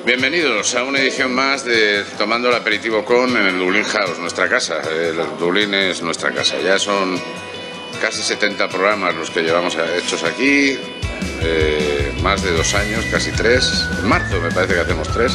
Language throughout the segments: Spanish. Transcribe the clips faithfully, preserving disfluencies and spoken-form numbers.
Bienvenidos a una edición más de Tomando el Aperitivo Con en el Dublín House, nuestra casa. El Dublín es nuestra casa. Ya son casi setenta programas los que llevamos hechos aquí, eh, más de dos años, casi tres. En marzo me parece que hacemos tres.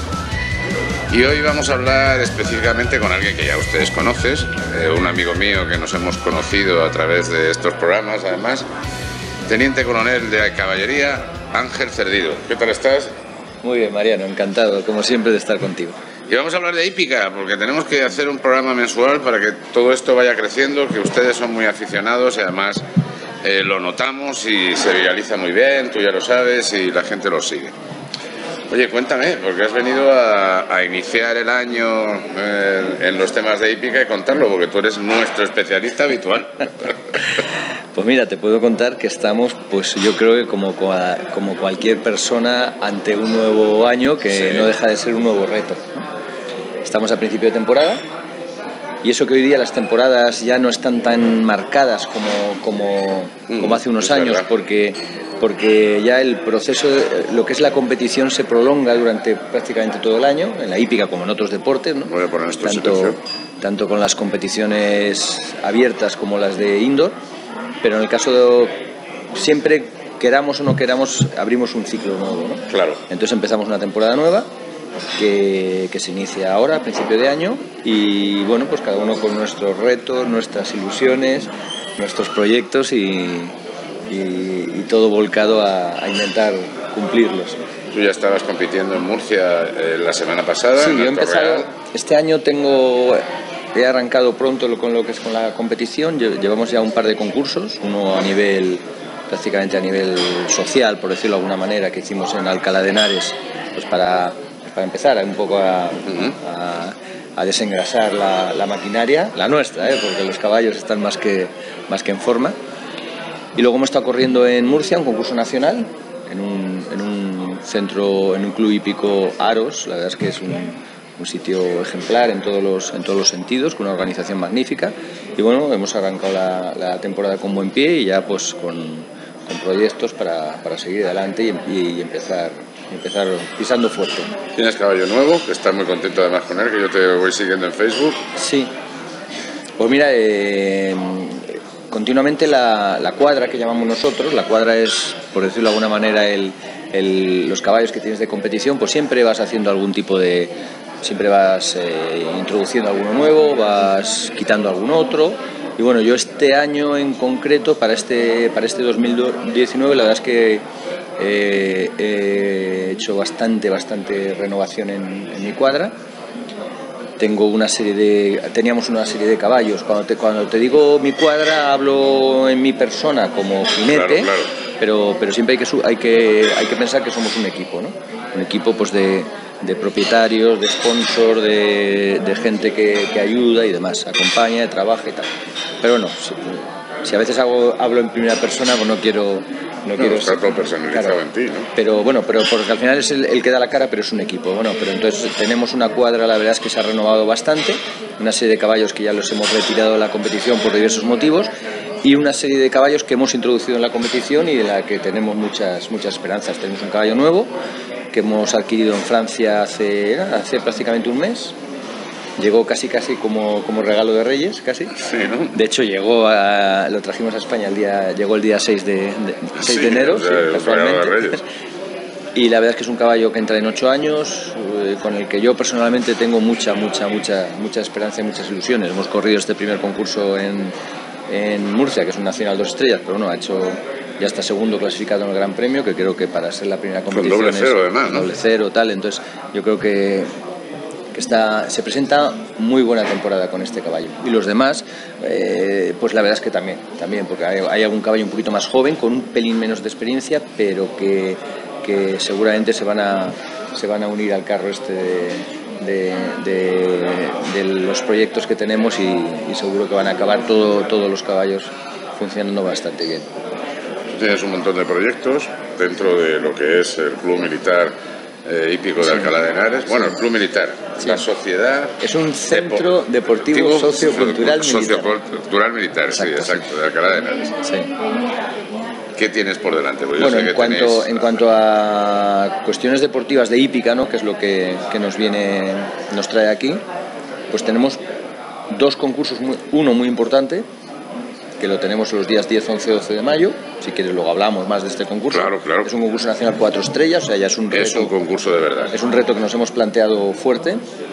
Y hoy vamos a hablar específicamente con alguien que ya ustedes conocen, eh, un amigo mío que nos hemos conocido a través de estos programas, además, Teniente Coronel de Caballería, Ángel Cerdido. ¿Qué tal estás? Muy bien, Mariano, encantado, como siempre, de estar contigo. Y vamos a hablar de hípica, porque tenemos que hacer un programa mensual para que todo esto vaya creciendo, que ustedes son muy aficionados y además eh, lo notamos y se viraliza muy bien, tú ya lo sabes, y la gente lo sigue. Oye, cuéntame, porque has venido a, a iniciar el año eh, en los temas de hípica y contarlo, porque tú eres nuestro especialista habitual. Pues mira, te puedo contar que estamos, pues yo creo que como, como cualquier persona ante un nuevo año que sí. No deja de ser un nuevo reto. Estamos a principio de temporada y eso que hoy día las temporadas ya no están tan marcadas como, como, mm, como hace unos años, porque, porque ya el proceso, de, lo que es la competición se prolonga durante prácticamente todo el año, en la hípica como en otros deportes, ¿no? Voy a poner esto tanto, tanto con las competiciones abiertas como las de indoor. Pero en el caso de siempre, queramos o no queramos, abrimos un ciclo nuevo, ¿no? Claro. Entonces empezamos una temporada nueva que, que se inicia ahora, a principio de año, y bueno, pues cada uno con nuestros retos, nuestras ilusiones, nuestros proyectos y, y, y todo volcado a, a intentar cumplirlos. Tú ya estabas compitiendo en Murcia eh, la semana pasada. Sí, en yo he empezado, Real. Este año tengo... He arrancado pronto con lo que es con la competición, llevamos ya un par de concursos, uno a nivel, prácticamente a nivel social, por decirlo de alguna manera, que hicimos en Alcalá de Henares, pues para, pues para empezar un poco a, a, a desengrasar la, la maquinaria, la nuestra, ¿eh? Porque los caballos están más que, más que en forma. Y luego hemos estado corriendo en Murcia, un concurso nacional, en un, en un centro, en un club hípico Aros, la verdad es que es un... un sitio ejemplar en todos los en todos los sentidos, con una organización magnífica, y bueno, hemos arrancado la, la temporada con buen pie y ya pues con, con proyectos para, para seguir adelante y, y empezar empezar pisando fuerte. Tienes caballo nuevo, que estás muy contento además con él, que yo te voy siguiendo en Facebook. Sí, pues mira, eh, continuamente la, la cuadra que llamamos nosotros, la cuadra es, por decirlo de alguna manera, el, el, los caballos que tienes de competición, pues siempre vas haciendo algún tipo de siempre vas eh, introduciendo alguno nuevo, vas quitando algún otro, y bueno, yo este año en concreto, para este, para este dos mil diecinueve, la verdad es que eh, he hecho bastante, bastante renovación en, en mi cuadra. Tengo una serie de, teníamos una serie de caballos. Cuando te, cuando te digo mi cuadra, hablo en mi persona como jinete, claro, claro. Pero, pero siempre hay que, hay, que, hay que pensar que somos un equipo, ¿no? Un equipo pues de... de propietarios, de sponsor, de, de gente que, que ayuda y demás, acompaña, trabaja y tal. Pero bueno, si, si a veces hago, hablo en primera persona, pues no quiero... No, no quiero está ser, todo personalizado, claro, en ti, ¿no? Pero bueno, pero porque al final es el, el que da la cara, pero es un equipo. Bueno, pero entonces tenemos una cuadra, la verdad es que se ha renovado bastante, una serie de caballos que ya los hemos retirado de la competición por diversos motivos, y una serie de caballos que hemos introducido en la competición y de la que tenemos muchas, muchas esperanzas. Tenemos un caballo nuevo que hemos adquirido en Francia hace, hace prácticamente un mes. Llegó casi casi como, como regalo de Reyes, casi. Sí, ¿no? De hecho, llegó a, lo trajimos a España el día, llegó el día seis de, de, seis sí, de enero, o sea, sí, el casualmente. regalo de Reyes. Y la verdad es que es un caballo que entra en ocho años, eh, con el que yo personalmente tengo mucha, mucha, mucha, mucha esperanza y muchas ilusiones. Hemos corrido este primer concurso en, en Murcia, que es un Nacional dos estrellas, pero bueno, ha hecho... ya está segundo clasificado en el Gran Premio, que creo que para ser la primera competición con doble cero, además, ¿no? Doble cero, tal, entonces yo creo que, que está, se presenta muy buena temporada con este caballo. Y los demás, eh, pues la verdad es que también, también porque hay, hay algún caballo un poquito más joven, con un pelín menos de experiencia, pero que, que seguramente se van, a, se van a unir al carro este de, de, de, de los proyectos que tenemos y, y seguro que van a acabar todo, todos los caballos funcionando bastante bien. Tienes un montón de proyectos dentro de lo que es el Club Militar eh, Hípico de sí. Alcalá de Henares. Bueno, el Club Militar, sí. La sociedad... Es un centro deportivo, deportivo sociocultural militar. Sociocultural militar, exacto, sí, exacto, sí. De Alcalá de Henares. Sí. ¿Qué tienes por delante? Pues bueno, yo sé que en, cuanto, tenéis... en cuanto a cuestiones deportivas de hípica, ¿no? Que es lo que, que nos viene, nos trae aquí, pues tenemos dos concursos, muy, uno muy importante, que lo tenemos los días diez, once, doce de mayo. Si quieres luego hablamos más de este concurso. Claro, claro. Es un concurso nacional cuatro estrellas, o sea, ya es un reto, es un concurso de verdad. Es un reto que nos hemos planteado fuerte.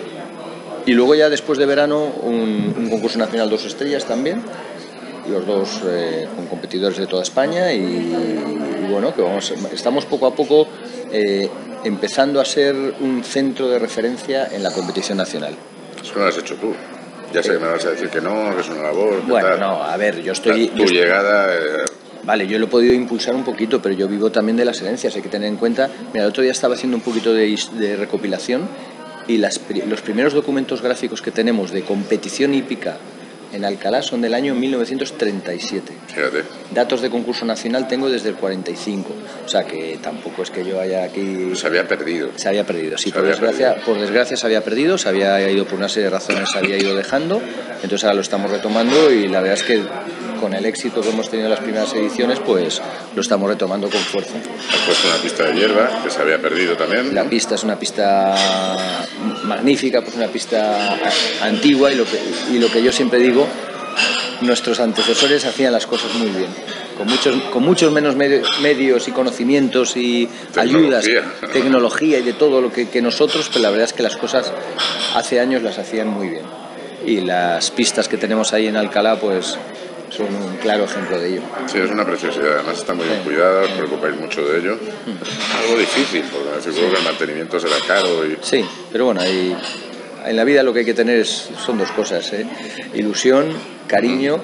Y luego ya después de verano un, un concurso nacional dos estrellas también, los dos eh, con competidores de toda España y, y bueno, que vamos, estamos poco a poco eh, empezando a ser un centro de referencia en la competición nacional. Eso lo has hecho tú. Ya sé que me vas a decir que no, que es una labor. Bueno, tal. no, a ver, yo estoy... Tu yo estoy, llegada... Eh... Vale, yo lo he podido impulsar un poquito, pero yo vivo también de las herencias, hay que tener en cuenta... Mira, el otro día estaba haciendo un poquito de, de recopilación y las, los primeros documentos gráficos que tenemos de competición hípica en Alcalá son del año mil novecientos treinta y siete. Fíjate. Datos de concurso nacional tengo desde el cuarenta y cinco. O sea que tampoco es que yo haya aquí... Se había perdido. Se había perdido, sí. Se Por había desgracia, perdido. por desgracia se había perdido, se había ido por una serie de razones, se había ido dejando. Entonces ahora lo estamos retomando y la verdad es que con el éxito que hemos tenido en las primeras ediciones, pues lo estamos retomando con fuerza. Has puesto una pista de hierba que se había perdido también. La pista es una pista magnífica, pues una pista antigua y lo que, y lo que yo siempre digo, nuestros antecesores hacían las cosas muy bien, con muchos, con muchos menos medios, medios y conocimientos y ayudas, tecnología y de todo lo que, que nosotros, pero la verdad es que las cosas hace años las hacían muy bien. Y las pistas que tenemos ahí en Alcalá, pues son un claro ejemplo de ello. Sí, es una preciosidad, además está muy bien cuidada, os preocupáis mucho de ello. Algo difícil, porque me figuro que el mantenimiento será caro. Y... Sí, pero bueno, hay, en la vida lo que hay que tener es, son dos cosas, ¿eh? Ilusión, cariño,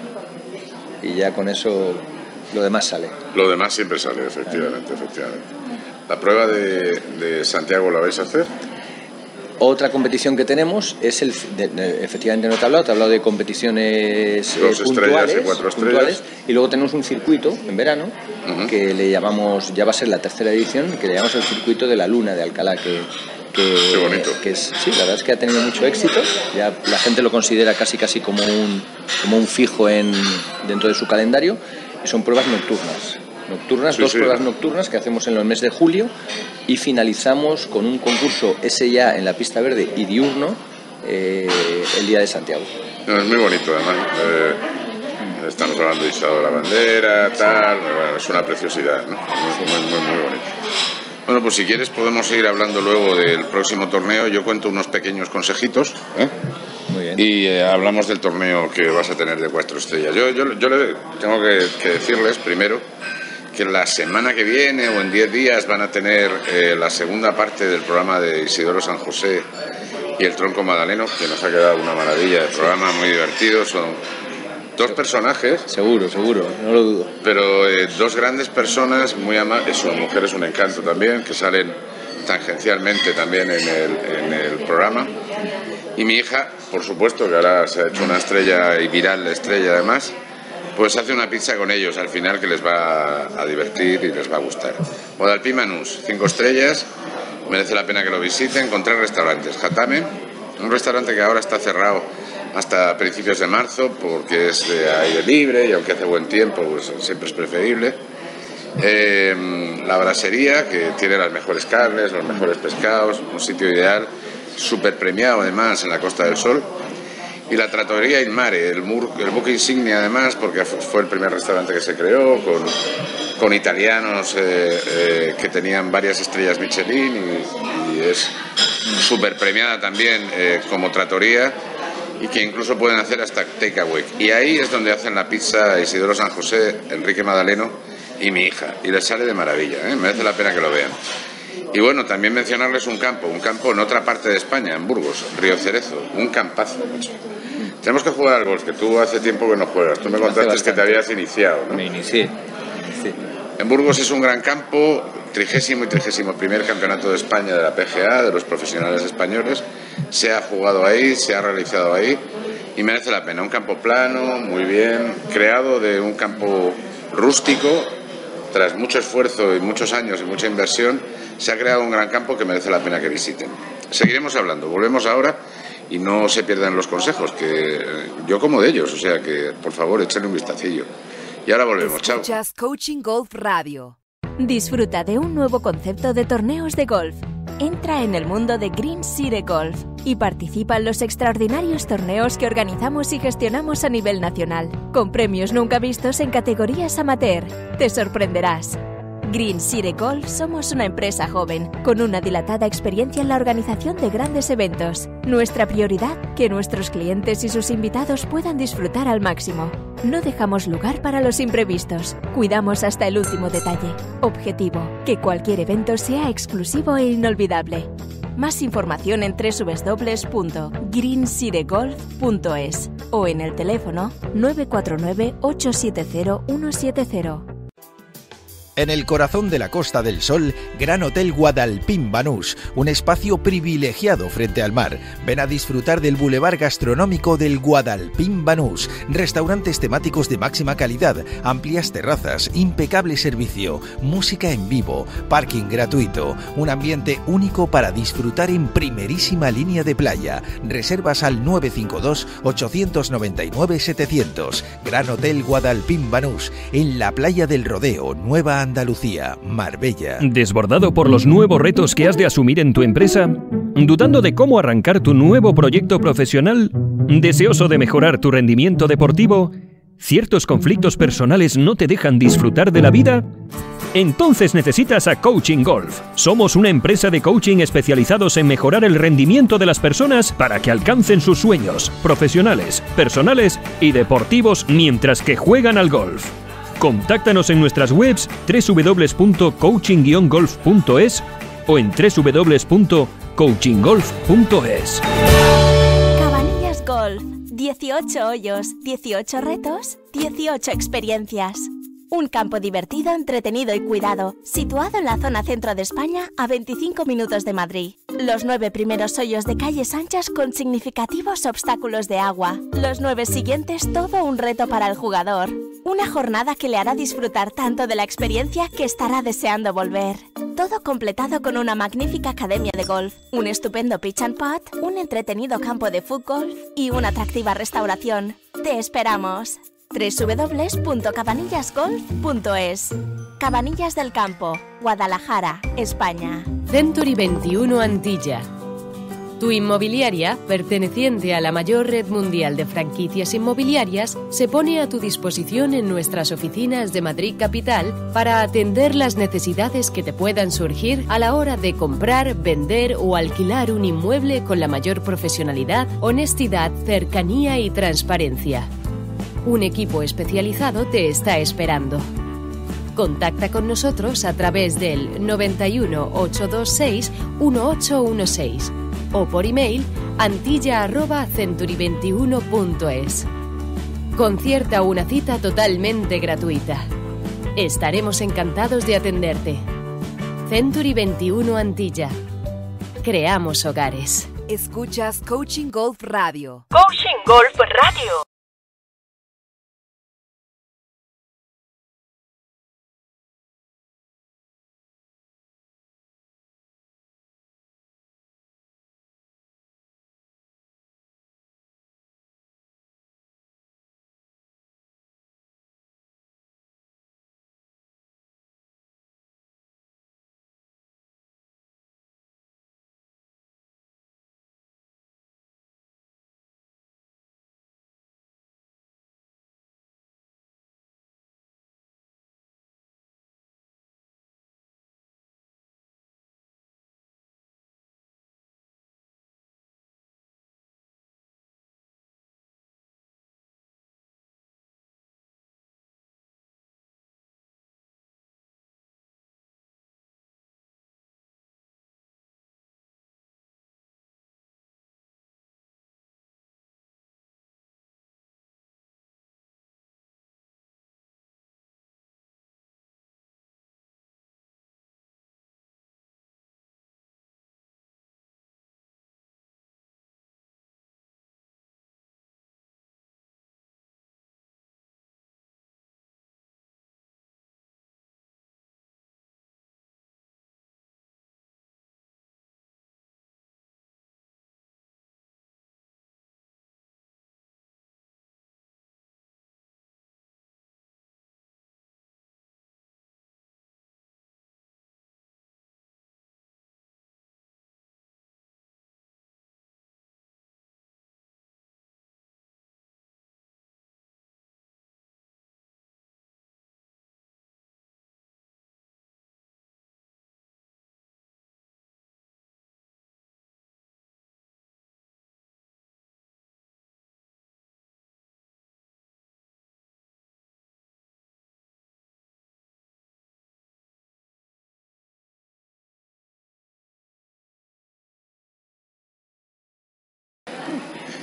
y ya con eso lo demás sale. Lo demás siempre sale, efectivamente, efectivamente. ¿La prueba de, de Santiago la vais a hacer? Otra competición que tenemos es el, de, de, efectivamente no te he hablado, te he hablado de competiciones Dos eh, puntuales, y cuatro puntuales, y luego tenemos un circuito en verano, uh-huh, que le llamamos, ya va a ser la tercera edición, que le llamamos el circuito de la Luna de Alcalá, que, que, Qué bonito. que es, sí, la verdad es que ha tenido mucho éxito, ya la gente lo considera casi casi como un, como un fijo en, dentro de su calendario, y son pruebas nocturnas. nocturnas, sí, dos sí. pruebas nocturnas que hacemos en el mes de julio y finalizamos con un concurso ese ya en la pista verde y diurno eh, el día de Santiago. No, es muy bonito además, eh, estamos hablando de izado de la bandera, tal, bueno, es una preciosidad, ¿no? Muy, muy, muy, muy bonito. Bueno, pues si quieres podemos ir hablando luego del próximo torneo, yo cuento unos pequeños consejitos, ¿eh? Muy bien. Y eh, hablamos del torneo que vas a tener de cuatro estrellas. Yo, yo, yo le tengo que, que decirles primero que la semana que viene o en diez días van a tener eh, la segunda parte del programa de Isidoro San José y el Tronco Madaleno, que nos ha quedado una maravilla de programa, muy divertido. Son dos personajes. Seguro, seguro, no lo dudo. Pero eh, dos grandes personas, muy amables, su mujer es un encanto también, que salen tangencialmente también en el, en el programa. Y mi hija, por supuesto, que ahora se ha hecho una estrella y viral la estrella además, pues hace una pizza con ellos al final que les va a divertir y les va a gustar. Guadalpí Manús, cinco estrellas, merece la pena que lo visiten, con tres restaurantes. Jatame, un restaurante que ahora está cerrado hasta principios de marzo porque es de aire libre y aunque hace buen tiempo pues siempre es preferible. Eh, la Brasería, que tiene las mejores carnes, los mejores pescados, un sitio ideal, súper premiado además en la Costa del Sol. Y la Trattoria Il Mare, el, mur, el buque insignia además, porque fue el primer restaurante que se creó, con, con italianos eh, eh, que tenían varias estrellas Michelin y, y es súper premiada también eh, como trattoria y que incluso pueden hacer hasta takeaway. Y ahí es donde hacen la pizza Isidoro San José, Enrique Madaleno y mi hija. Y les sale de maravilla, ¿eh? Merece la pena que lo vean. Y bueno, también mencionarles un campo, un campo en otra parte de España, en Burgos, Río Cerezo, un campazo, macho. Tenemos que jugar al golf, que tú hace tiempo que no juegas. Tú me contaste que te habías iniciado, ¿no? Me inicié. Me inicié. En Burgos es un gran campo, trigésimo y trigésimo primer campeonato de España de la P G A, de los profesionales españoles. Se ha jugado ahí, se ha realizado ahí y merece la pena. Un campo plano, muy bien, creado de un campo rústico. Tras mucho esfuerzo y muchos años y mucha inversión, se ha creado un gran campo que merece la pena que visiten. Seguiremos hablando, volvemos ahora y no se pierdan los consejos, que yo como de ellos, o sea que por favor échenle un vistacillo. Y ahora volvemos. Chao. Escuchas Coaching Golf Radio. Disfruta de un nuevo concepto de torneos de golf. Entra en el mundo de Green City Golf y participa en los extraordinarios torneos que organizamos y gestionamos a nivel nacional, con premios nunca vistos en categorías amateur. Te sorprenderás. Green City Golf somos una empresa joven, con una dilatada experiencia en la organización de grandes eventos. Nuestra prioridad, que nuestros clientes y sus invitados puedan disfrutar al máximo. No dejamos lugar para los imprevistos. Cuidamos hasta el último detalle. Objetivo, que cualquier evento sea exclusivo e inolvidable. Más información en doble u doble u doble u punto green city golf punto es o en el teléfono nueve cuatro nueve, ocho siete cero, uno siete cero. En el corazón de la Costa del Sol, Gran Hotel Guadalpín Banús, un espacio privilegiado frente al mar. Ven a disfrutar del bulevar gastronómico del Guadalpín Banús, restaurantes temáticos de máxima calidad, amplias terrazas, impecable servicio, música en vivo, parking gratuito, un ambiente único para disfrutar en primerísima línea de playa. Reservas al nueve cinco dos, ocho nueve nueve, setecientos. Gran Hotel Guadalpín Banús, en la playa del Rodeo, Nueva Andalucía, Marbella. ¿Desbordado por los nuevos retos que has de asumir en tu empresa? ¿Dudando de cómo arrancar tu nuevo proyecto profesional? ¿Deseoso de mejorar tu rendimiento deportivo? ¿Ciertos conflictos personales no te dejan disfrutar de la vida? Entonces necesitas a Coaching Golf. Somos una empresa de coaching especializados en mejorar el rendimiento de las personas para que alcancen sus sueños profesionales, personales y deportivos mientras que juegan al golf. Contáctanos en nuestras webs doble u doble u doble u punto coaching guion golf punto es o en doble u doble u doble u punto coaching golf punto es. Cabanillas Golf. dieciocho hoyos, dieciocho retos, dieciocho experiencias. Un campo divertido, entretenido y cuidado, situado en la zona centro de España, a veinticinco minutos de Madrid. Los nueve primeros hoyos de calles anchas con significativos obstáculos de agua. Los nueve siguientes, todo un reto para el jugador. Una jornada que le hará disfrutar tanto de la experiencia que estará deseando volver. Todo completado con una magnífica academia de golf, un estupendo pitch and putt, un entretenido campo de fútbol y una atractiva restauración. ¡Te esperamos! doble u doble u doble u punto cabanillas golf punto es. Cabanillas del Campo, Guadalajara, España. Century veintiuno Antilla. Tu inmobiliaria, perteneciente a la mayor red mundial de franquicias inmobiliarias, se pone a tu disposición en nuestras oficinas de Madrid Capital para atender las necesidades que te puedan surgir a la hora de comprar, vender o alquilar un inmueble con la mayor profesionalidad, honestidad, cercanía y transparencia. Un equipo especializado te está esperando. Contacta con nosotros a través del noventa y uno, ochocientos veintiséis, dieciocho dieciséis o por email antilla arroba century veintiuno punto es. Concierta una cita totalmente gratuita. Estaremos encantados de atenderte. Century veintiuno Antilla. Creamos hogares. Escuchas Coaching Golf Radio. Coaching Golf Radio.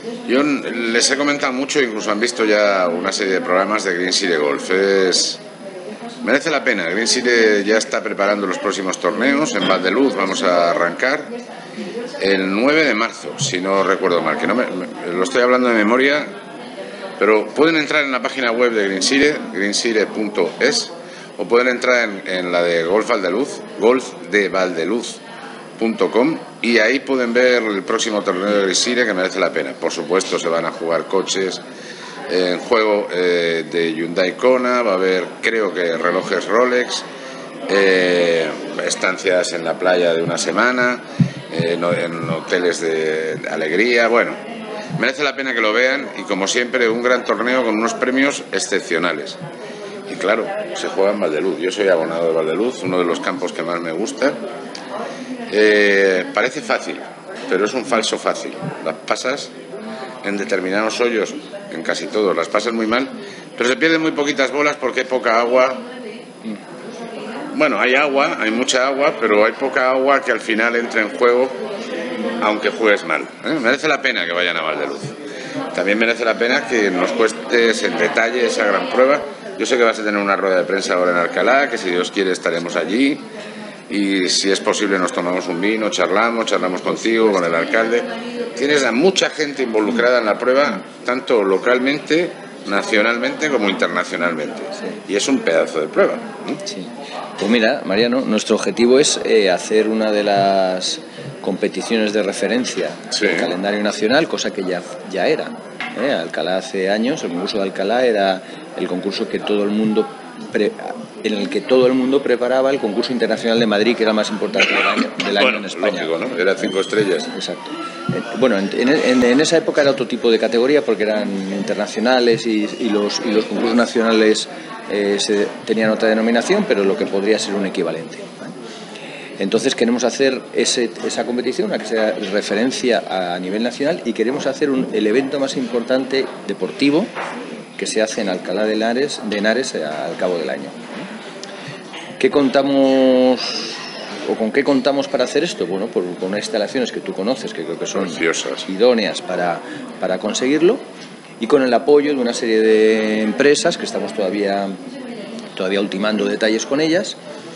Yo les he comentado mucho, incluso han visto ya una serie de programas de Green City Golf. Es... merece la pena. Green City ya está preparando los próximos torneos. En Valdeluz vamos a arrancar el nueve de marzo, si no recuerdo mal, que no me, me, lo estoy hablando de memoria, pero pueden entrar en la página web de Green City, green city punto es, o pueden entrar en, en la de Golf Valdeluz, golf de valdeluz punto com, y ahí pueden ver el próximo torneo de Green City, que merece la pena. Por supuesto, se van a jugar coches en juego eh, de Hyundai Kona, va a haber, creo que, relojes Rolex, eh, estancias en la playa de una semana, eh, en, en hoteles de alegría. Bueno, merece la pena que lo vean, y como siempre, un gran torneo con unos premios excepcionales. Y claro, se juega en Valdeluz. Yo soy abonado de Valdeluz, uno de los campos que más me gusta. Eh, parece fácil, pero es un falso fácil. Las pasas en determinados hoyos, en casi todos, las pasas muy mal, pero se pierden muy poquitas bolas porque hay poca agua. Bueno, hay agua, hay mucha agua, pero hay poca agua que al final entra en juego, aunque juegues mal, ¿eh? Merece la pena que vayan a Valdeluz. También merece la pena que nos cuentes en detalle esa gran prueba. Yo sé que vas a tener una rueda de prensa ahora en Alcalá, que si Dios quiere estaremos allí, y si es posible nos tomamos un vino, charlamos, charlamos contigo, con el alcalde. Tienes a mucha gente involucrada en la prueba, tanto localmente, nacionalmente como internacionalmente. Sí. Y es un pedazo de prueba, ¿eh? Sí. Pues mira, Mariano, nuestro objetivo es eh, hacer una de las competiciones de referencia sí. del calendario nacional, cosa que ya, ya era. ¿eh? Alcalá hace años, el concurso de Alcalá era el concurso que todo el mundo pre, en el que todo el mundo preparaba el concurso internacional de Madrid, que era el más importante del año, del año bueno, en España. Lógico, ¿no? Era cinco estrellas. Exacto. Bueno, en, en, en esa época era otro tipo de categoría porque eran internacionales y, y, los, y los concursos nacionales eh, se, tenían otra denominación, pero lo que podría ser un equivalente. Entonces queremos hacer ese, esa competición, a que sea referencia a nivel nacional, y queremos hacer un, el evento más importante deportivo que se hace en Alcalá de Henares, de Henares al cabo del año. ¿Qué contamos o con qué contamos para hacer esto? Bueno, por, con unas instalaciones que tú conoces, que creo que son preciosas, idóneas para, para conseguirlo, y con el apoyo de una serie de empresas que estamos todavía, todavía ultimando detalles con ellas,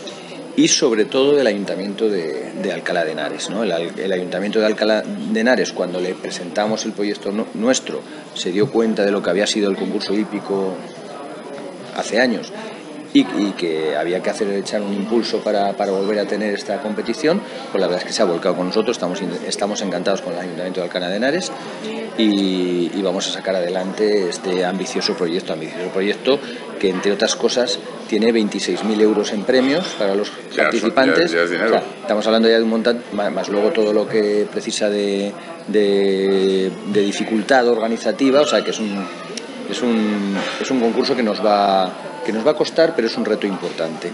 y sobre todo del Ayuntamiento de, de Alcalá de Henares, ¿no? El, el Ayuntamiento de Alcalá de Henares, cuando le presentamos el proyecto no, nuestro, se dio cuenta de lo que había sido el concurso hípico hace años y, y que había que hacer echar un impulso para, para volver a tener esta competición. Pues la verdad es que se ha volcado con nosotros, estamos, estamos encantados con el Ayuntamiento de Alcalá de Henares y, y vamos a sacar adelante este ambicioso proyecto, ambicioso proyecto que, entre otras cosas, tiene veintiséis mil euros en premios para los ya, participantes. Ya, ya es dinero. O sea, estamos hablando ya de un montante, más, más luego todo lo que precisa de, de, de dificultad organizativa, o sea que es un, es un, es un concurso que nos va, que nos va a costar, pero es un reto importante.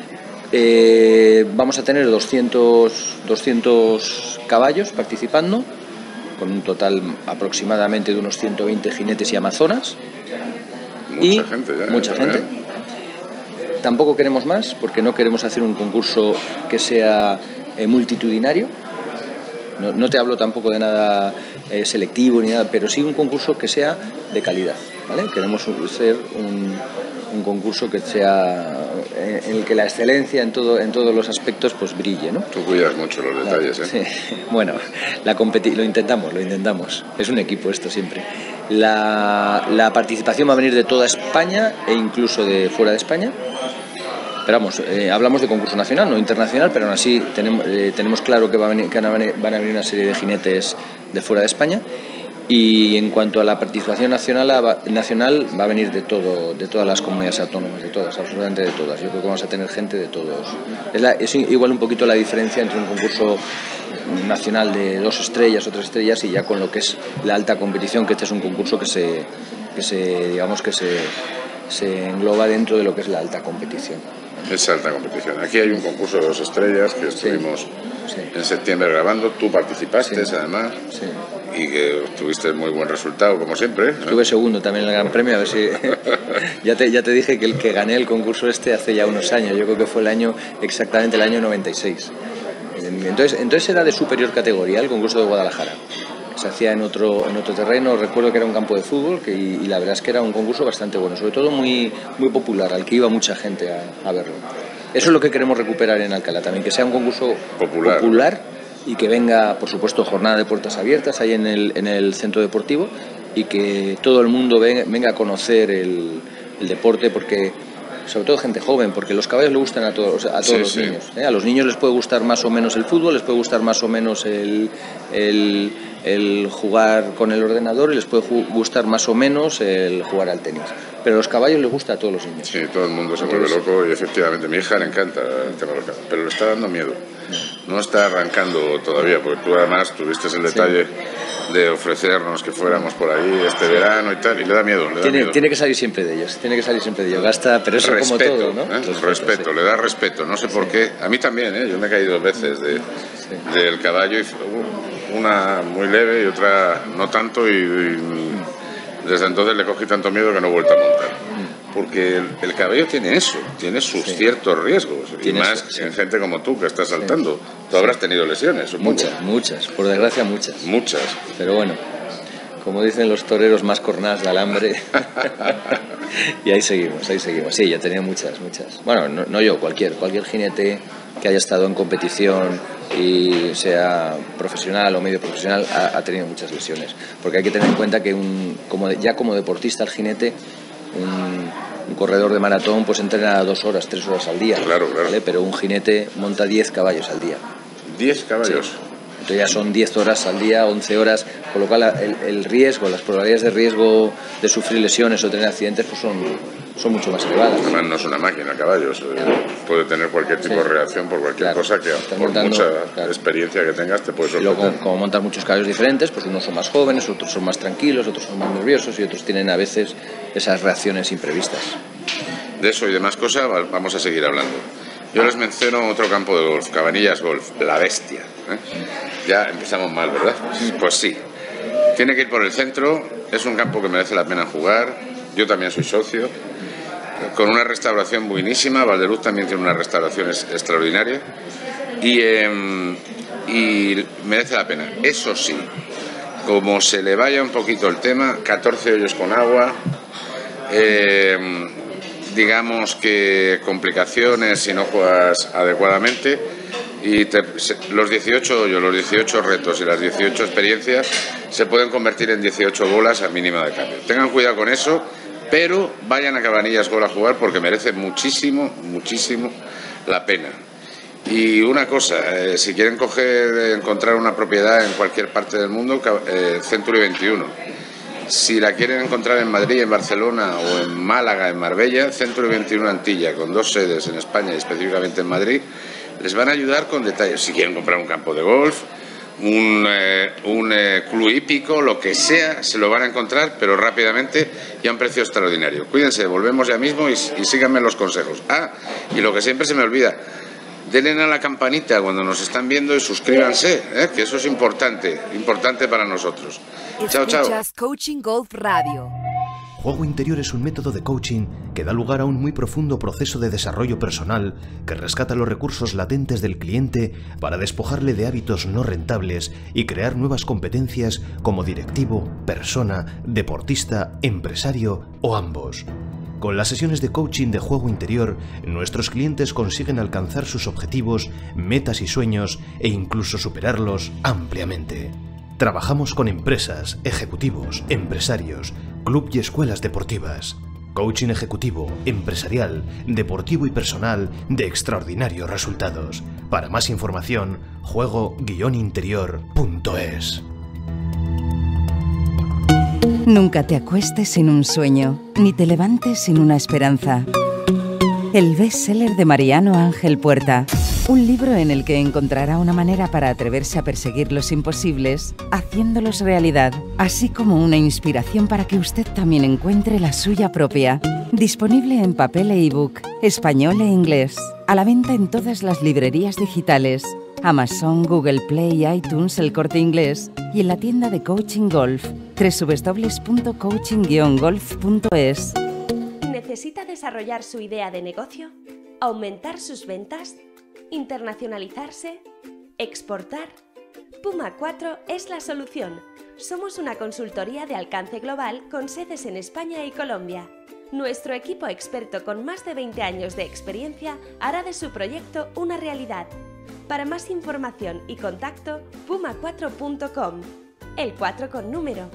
Eh, vamos a tener doscientos, doscientos caballos participando, con un total aproximadamente de unos ciento veinte jinetes y amazonas. Mucha y gente ya, mucha ya, gente. Ya. Tampoco queremos más, porque no queremos hacer un concurso que sea eh, multitudinario. No, no te hablo tampoco de nada eh, selectivo ni nada, pero sí un concurso que sea de calidad, ¿vale? Queremos ser un, un concurso que sea eh, en el que la excelencia en todo en todos los aspectos pues brille, ¿no? Tú cuidas mucho los detalles, ¿eh? Sí. Bueno, la competi- lo intentamos, lo intentamos. Es un equipo esto siempre. La, la participación va a venir de toda España e incluso de fuera de España. Pero vamos, eh, hablamos de concurso nacional, no internacional, pero aún así tenemos, eh, tenemos claro que, va a venir, que van, a venir, van a venir una serie de jinetes de fuera de España. Y en cuanto a la participación nacional, va, nacional va a venir de todo, de todas las comunidades autónomas, de todas, absolutamente de todas. Yo creo que vamos a tener gente de todos. Es, la, es igual un poquito la diferencia entre un concurso nacional de dos estrellas o tres estrellas y ya con lo que es la alta competición, que este es un concurso que se, que se digamos que se, se engloba dentro de lo que es la alta competición. Es alta competición. Aquí hay un concurso de dos estrellas que estuvimos sí, sí. en septiembre grabando. Tú participaste, sí, además, sí. y que tuviste muy buen resultado, como siempre. Estuve ¿eh? segundo también en el Gran Premio, a ver si... ya, te, ya te dije que el que gané el concurso este hace ya unos años. Yo creo que fue el año, exactamente el año noventa y seis. Entonces, entonces era de superior categoría el concurso de Guadalajara. se hacía en otro, en otro terreno. Recuerdo que era un campo de fútbol que, y, y la verdad es que era un concurso bastante bueno, sobre todo muy, muy popular, al que iba mucha gente a, a verlo. Eso es lo que queremos recuperar en Alcalá también, que sea un concurso popular, popular y que venga, por supuesto, jornada de puertas abiertas ahí en el, en el centro deportivo y que todo el mundo venga, venga a conocer el, el deporte, porque sobre todo gente joven, porque los caballos le gustan a todos, a todos sí, los sí. niños. ¿eh? A los niños les puede gustar más o menos el fútbol, les puede gustar más o menos el, el, el jugar con el ordenador y les puede gustar más o menos el jugar al tenis. Pero a los caballos les gusta a todos los niños. Sí, todo el mundo se Entonces, vuelve loco y efectivamente a mi hija le encanta el tema del caballo, pero le está dando miedo. No está arrancando todavía, porque tú además tuviste el detalle sí. de ofrecernos que fuéramos por ahí este verano y tal, y le da miedo. Le da tiene, miedo. tiene que salir siempre de ellos, tiene que salir siempre de ellos. Gasta, pero eso respeto, como todo, ¿no? ¿eh? Respeto, respeto sí. le da respeto, no sé por sí. qué. A mí también, ¿eh? Yo me he caído dos veces de, sí. del caballo, y una muy leve y otra no tanto, y, y desde entonces le cogí tanto miedo que no he vuelto a montar. Porque el, el caballo tiene eso, tiene sus sí. ciertos riesgos, y más eso, sí. en gente como tú que está saltando. Sí. Tú habrás tenido lesiones, supongo. Muchas, muchas, por desgracia muchas. Muchas. Pero bueno, como dicen los toreros, más cornadas de alambre. Y ahí seguimos, ahí seguimos. Sí, ya tenía muchas, muchas. Bueno, no, no yo, cualquier, cualquier jinete que haya estado en competición y sea profesional o medio profesional ha, ha tenido muchas lesiones. Porque hay que tener en cuenta que un, como de, ya como deportista el jinete, un, un corredor de maratón pues entrena dos horas, tres horas al día. Claro, claro. ¿vale? Pero un jinete monta diez caballos al día. ¿diez caballos? Sí. Entonces ya son diez horas al día, once horas, con lo cual el, el riesgo, las probabilidades de riesgo de sufrir lesiones o tener accidentes pues son, son mucho más elevadas. Además no es una máquina, caballos. Claro. Puede tener cualquier tipo sí. de reacción por cualquier claro. cosa que por montando, mucha claro. experiencia que tengas te puede sorprender. Y luego, como montan muchos caballos diferentes, pues unos son más jóvenes, otros son más tranquilos, otros son más nerviosos y otros tienen a veces esas reacciones imprevistas. De eso y demás cosas vamos a seguir hablando. Yo les menciono otro campo de golf, Cabanillas Golf, La Bestia. ¿eh? Ya empezamos mal, ¿verdad? Pues sí. Tiene que ir por el centro, es un campo que merece la pena jugar. Yo también soy socio. Con una restauración buenísima. Valdeluz también tiene una restauración extraordinaria. Y, eh, y merece la pena. Eso sí, como se le vaya un poquito el tema, catorce hoyos con agua. Eh, digamos que complicaciones si no juegas adecuadamente y te, se, los dieciocho hoyos, los dieciocho retos y las dieciocho experiencias se pueden convertir en dieciocho bolas a mínima de cambio. Tengan cuidado con eso, pero vayan a Cabanillas Golf a jugar porque merece muchísimo, muchísimo la pena. Y una cosa, eh, si quieren coger, encontrar una propiedad en cualquier parte del mundo, eh, Century veintiuno. Si la quieren encontrar en Madrid, en Barcelona o en Málaga, en Marbella, Century veintiuno Antilla, con dos sedes en España y específicamente en Madrid, les van a ayudar con detalles. Si quieren comprar un campo de golf, un, eh, un eh, club hípico, lo que sea, se lo van a encontrar, pero rápidamente y a un precio extraordinario. Cuídense, volvemos ya mismo y, y síganme los consejos. Ah, y lo que siempre se me olvida, denle a la campanita cuando nos están viendo y suscríbanse, ¿eh? que eso es importante, importante para nosotros. Chao, chao. Escuchas Coaching Golf Radio. Juego interior es un método de coaching que da lugar a un muy profundo proceso de desarrollo personal que rescata los recursos latentes del cliente para despojarle de hábitos no rentables y crear nuevas competencias como directivo, persona, deportista, empresario o ambos. Con las sesiones de coaching de juego interior, nuestros clientes consiguen alcanzar sus objetivos, metas y sueños e incluso superarlos ampliamente. Trabajamos con empresas, ejecutivos, empresarios, club y escuelas deportivas. Coaching ejecutivo, empresarial, deportivo y personal de extraordinarios resultados. Para más información, juego guion interior punto es. Nunca te acuestes sin un sueño, ni te levantes sin una esperanza. El bestseller de Mariano Ángel Puerta. Un libro en el que encontrará una manera para atreverse a perseguir los imposibles, haciéndolos realidad, así como una inspiración para que usted también encuentre la suya propia. Disponible en papel e ebook, español e inglés. A la venta en todas las librerías digitales. Amazon, Google Play, iTunes, El Corte Inglés y en la tienda de Coaching Golf, doble u doble u doble u punto coaching guion golf punto es. ¿Necesita desarrollar su idea de negocio? ¿Aumentar sus ventas? ¿Internacionalizarse? ¿Exportar? Puma cuatro es la solución. somos una consultoría de alcance global con sedes en España y Colombia. Nuestro equipo experto con más de veinte años de experiencia hará de su proyecto una realidad. Para más información y contacto, puma cuatro punto com. El cuatro con número.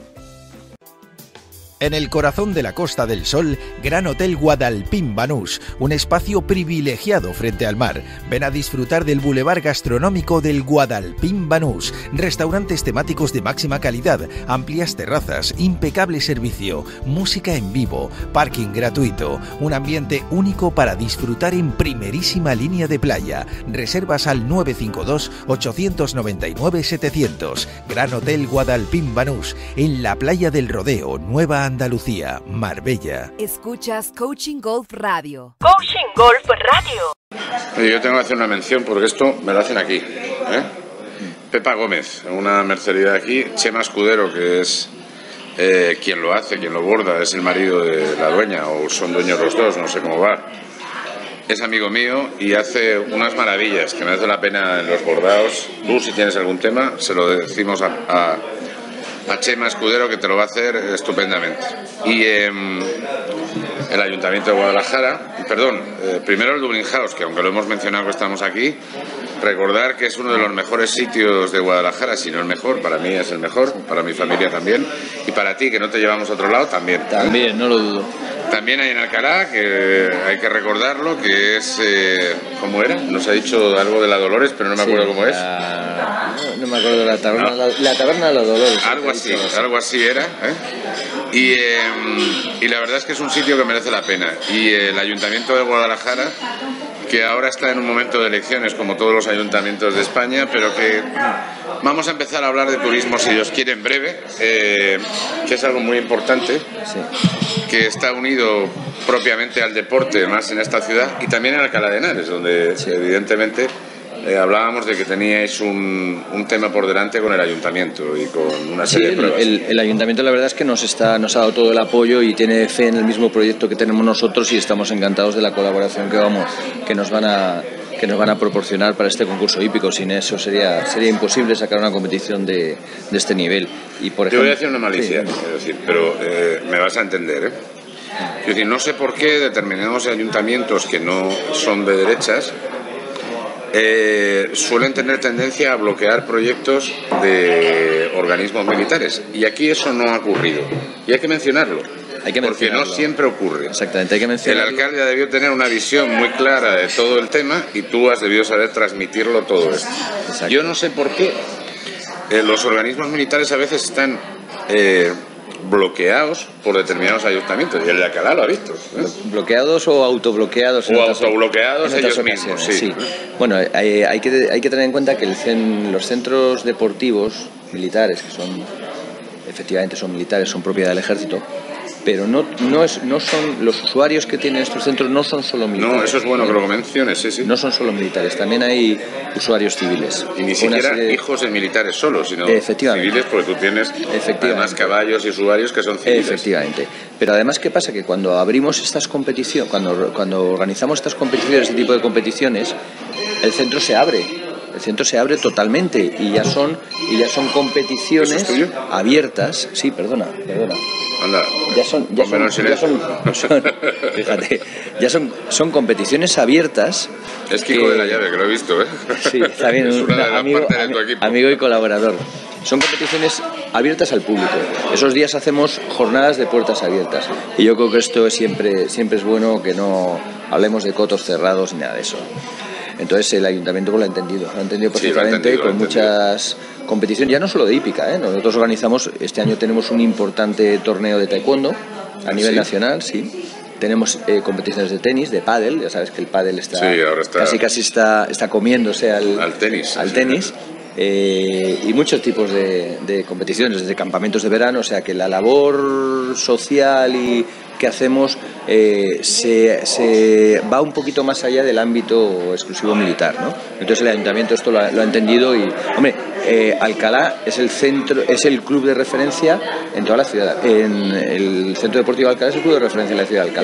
En el corazón de la Costa del Sol, Gran Hotel Guadalpín Banús, un espacio privilegiado frente al mar. Ven a disfrutar del bulevar gastronómico del Guadalpín Banús, restaurantes temáticos de máxima calidad, amplias terrazas, impecable servicio, música en vivo, parking gratuito, un ambiente único para disfrutar en primerísima línea de playa. Reservas al nueve cinco dos, ocho nueve nueve, setecientos. Gran Hotel Guadalpín Banús, en la playa del Rodeo, Nueva Andalucía, Marbella. Escuchas Coaching Golf Radio. Coaching Golf Radio. Yo tengo que hacer una mención porque esto me lo hacen aquí, ¿eh? Pepa Gómez, una mercería de aquí. Chema Escudero, que es eh, quien lo hace, quien lo borda, es el marido de la dueña, o son dueños los dos, no sé cómo va. Es amigo mío y hace unas maravillas que merece la pena en los bordados. Tú, si tienes algún tema, se lo decimos a... a a Chema Escudero, que te lo va a hacer estupendamente. Y eh, el Ayuntamiento de Guadalajara, perdón, eh, primero el Dublin House, que aunque lo hemos mencionado que estamos aquí, recordar que es uno de los mejores sitios de Guadalajara, si no el mejor, para mí es el mejor, para mi familia también, y para ti, que no te llevamos a otro lado, también. También, no lo dudo. También hay en Alcalá, que hay que recordarlo, que es, eh, ¿cómo era? Nos ha dicho algo de la Dolores, pero no me acuerdo sí, cómo es. La... No, no me acuerdo de la taberna, ¿no? la, la taberna de la Dolores. Algo así, algo así era, ¿eh? Y, eh, y la verdad es que es un sitio que merece la pena. Y el Ayuntamiento de Guadalajara, que ahora está en un momento de elecciones, como todos los ayuntamientos de España, pero que vamos a empezar a hablar de turismo, si Dios quiere, en breve, eh, que es algo muy importante, sí. Que está unido propiamente al deporte, más en esta ciudad, y también en Alcalá de Henares, donde sí. evidentemente eh, hablábamos de que teníais un, un tema por delante con el ayuntamiento y con una serie sí, de pruebas. El, el ayuntamiento, la verdad es que nos, está, nos ha dado todo el apoyo y tiene fe en el mismo proyecto que tenemos nosotros, y estamos encantados de la colaboración que, vamos, que nos van a... que nos van a proporcionar para este concurso hípico. Sin eso sería sería imposible sacar una competición de, de este nivel. Y por ejemplo, yo voy a decir una malicia, sí. es decir, pero eh, me vas a entender, ¿eh? Es decir, no sé por qué determinados ayuntamientos que no son de derechas eh, suelen tener tendencia a bloquear proyectos de organismos militares, y aquí eso no ha ocurrido, y hay que mencionarlo. Hay que porque no siempre ocurre. Exactamente, hay que mencionarlo. El alcalde debió tener una visión muy clara de todo el tema, y tú has debido saber transmitirlo todo esto. Exacto. Yo no sé por qué eh, los organismos militares a veces están eh, bloqueados por determinados ayuntamientos, y el de Alcalá lo ha visto, ¿eh? Bloqueados o autobloqueados. O autobloqueados ellos mismos, sí. sí. Bueno, hay, hay, que, hay que tener en cuenta que el cen, los centros deportivos militares, que son efectivamente son militares, son propiedad del ejército, pero no, no, es, no son los usuarios que tienen estos centros, no son solo militares. No, eso es bueno que lo menciones, sí, sí. No son solo militares, también hay usuarios civiles. Y ni siquiera de... hijos de militares solo, sino civiles, porque tú tienes además caballos y usuarios que son civiles. Efectivamente. Pero además, ¿qué pasa? Que cuando abrimos estas competiciones, cuando, cuando organizamos estas competiciones, este tipo de competiciones, el centro se abre. El centro se abre totalmente y ya son y ya son competiciones abiertas. Sí, perdona, perdona. Anda, ya son, ya son, ya son, son fíjate, ya son, son competiciones abiertas. Es Kiko que, de la Llave, que lo he visto, ¿eh? Sí, está bien, un amigo, amigo y colaborador. Son competiciones abiertas al público. Esos días hacemos jornadas de puertas abiertas. Y yo creo que esto es siempre, siempre es bueno, que no hablemos de cotos cerrados ni nada de eso. Entonces el ayuntamiento lo ha entendido, lo ha entendido perfectamente, sí, con muchas competiciones, ya no solo de hípica, ¿eh? Nosotros organizamos, este año tenemos un importante torneo de taekwondo a nivel ¿Sí? nacional, sí. Tenemos eh, competiciones de tenis, de pádel, ya sabes que el pádel está, sí, ahora está casi casi está, está comiéndose al, al tenis. Al tenis. Eh, y muchos tipos de, de competiciones, desde campamentos de verano, o sea que la labor social y que hacemos eh, se, se va un poquito más allá del ámbito exclusivo militar, ¿no? Entonces el ayuntamiento esto lo ha, lo ha entendido y, hombre, eh, Alcalá es el centro, es el club de referencia en toda la ciudad. En el centro deportivo de Alcalá es el club de referencia en la ciudad de Alcalá.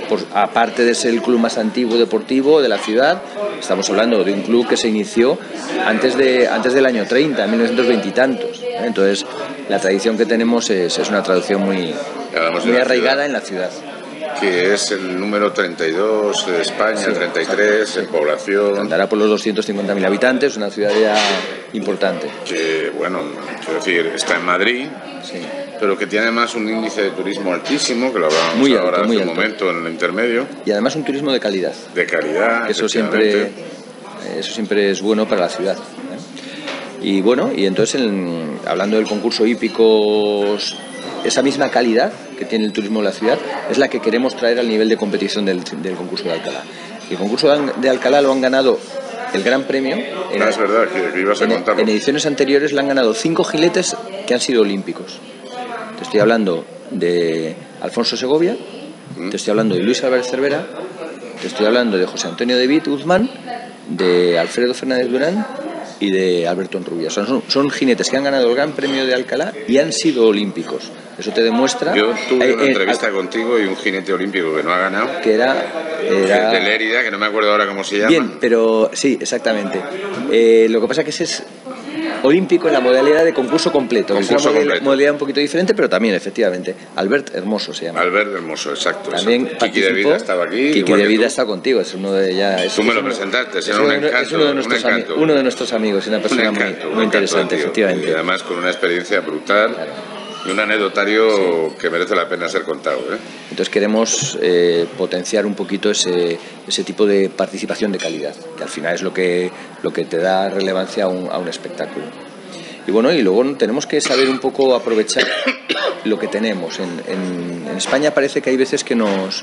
por, aparte de ser el club más antiguo deportivo de la ciudad, estamos hablando de un club que se inició antes, de, antes del año treinta, mil novecientos veinte y tantos. ¿eh? Entonces, la tradición que tenemos es, es una tradición muy, muy arraigada en la ciudad. Que es el número treinta y dos de España, sí, treinta y tres sí. en población. Andará por los doscientos cincuenta mil habitantes, una ciudad ya importante. Que, bueno, quiero decir, está en Madrid, sí. pero que tiene además un índice de turismo altísimo, que lo hablábamos muy ahora alto, hace un momento en el intermedio. Y además un turismo de calidad. De calidad, eso siempre, eso siempre es bueno para la ciudad. ¿eh? Y bueno, y entonces, en, hablando del concurso hípicos, esa misma calidad que tiene el turismo de la ciudad es la que queremos traer al nivel de competición del, del concurso de Alcalá. El concurso de Alcalá lo han ganado el Gran Premio. En, no, es verdad, que, que ibas a en, contarlo. En ediciones anteriores le han ganado cinco jinetes que han sido olímpicos. Te estoy hablando de Alfonso Segovia, ¿Mm? te estoy hablando de Luis Álvarez Cervera, te estoy hablando de José Antonio David Guzmán, de Alfredo Fernández Durán y de Alberto Enrubia. Son, son jinetes que han ganado el Gran Premio de Alcalá y han sido olímpicos. Eso te demuestra... Yo tuve eh, una entrevista eh, contigo y un jinete olímpico que no ha ganado. Que era... era... de Lérida, que no me acuerdo ahora cómo se llama. Bien, pero sí, exactamente. Eh, lo que pasa es que ese es olímpico en la modalidad de concurso completo. Concurso es una modalidad, completo. modalidad un poquito diferente, pero también, efectivamente. Albert Hermoso se llama. Albert Hermoso, exacto. También Kiki de Vida estaba aquí. Kiki de Vida está contigo, es uno de ya. Es, Tú me es lo uno, presentaste, es, es, un uno, encanto, es uno de nuestros un encanto. uno de nuestros amigos, una persona un encanto, muy, muy interesante, efectivamente. Y además con una experiencia brutal. Claro. Y un anecdotario sí. que merece la pena ser contado. ¿eh? Entonces queremos eh, potenciar un poquito ese, ese tipo de participación de calidad, que al final es lo que, lo que te da relevancia a un, a un espectáculo. Y bueno, y luego tenemos que saber un poco aprovechar lo que tenemos. En, en, en España parece que hay veces que nos,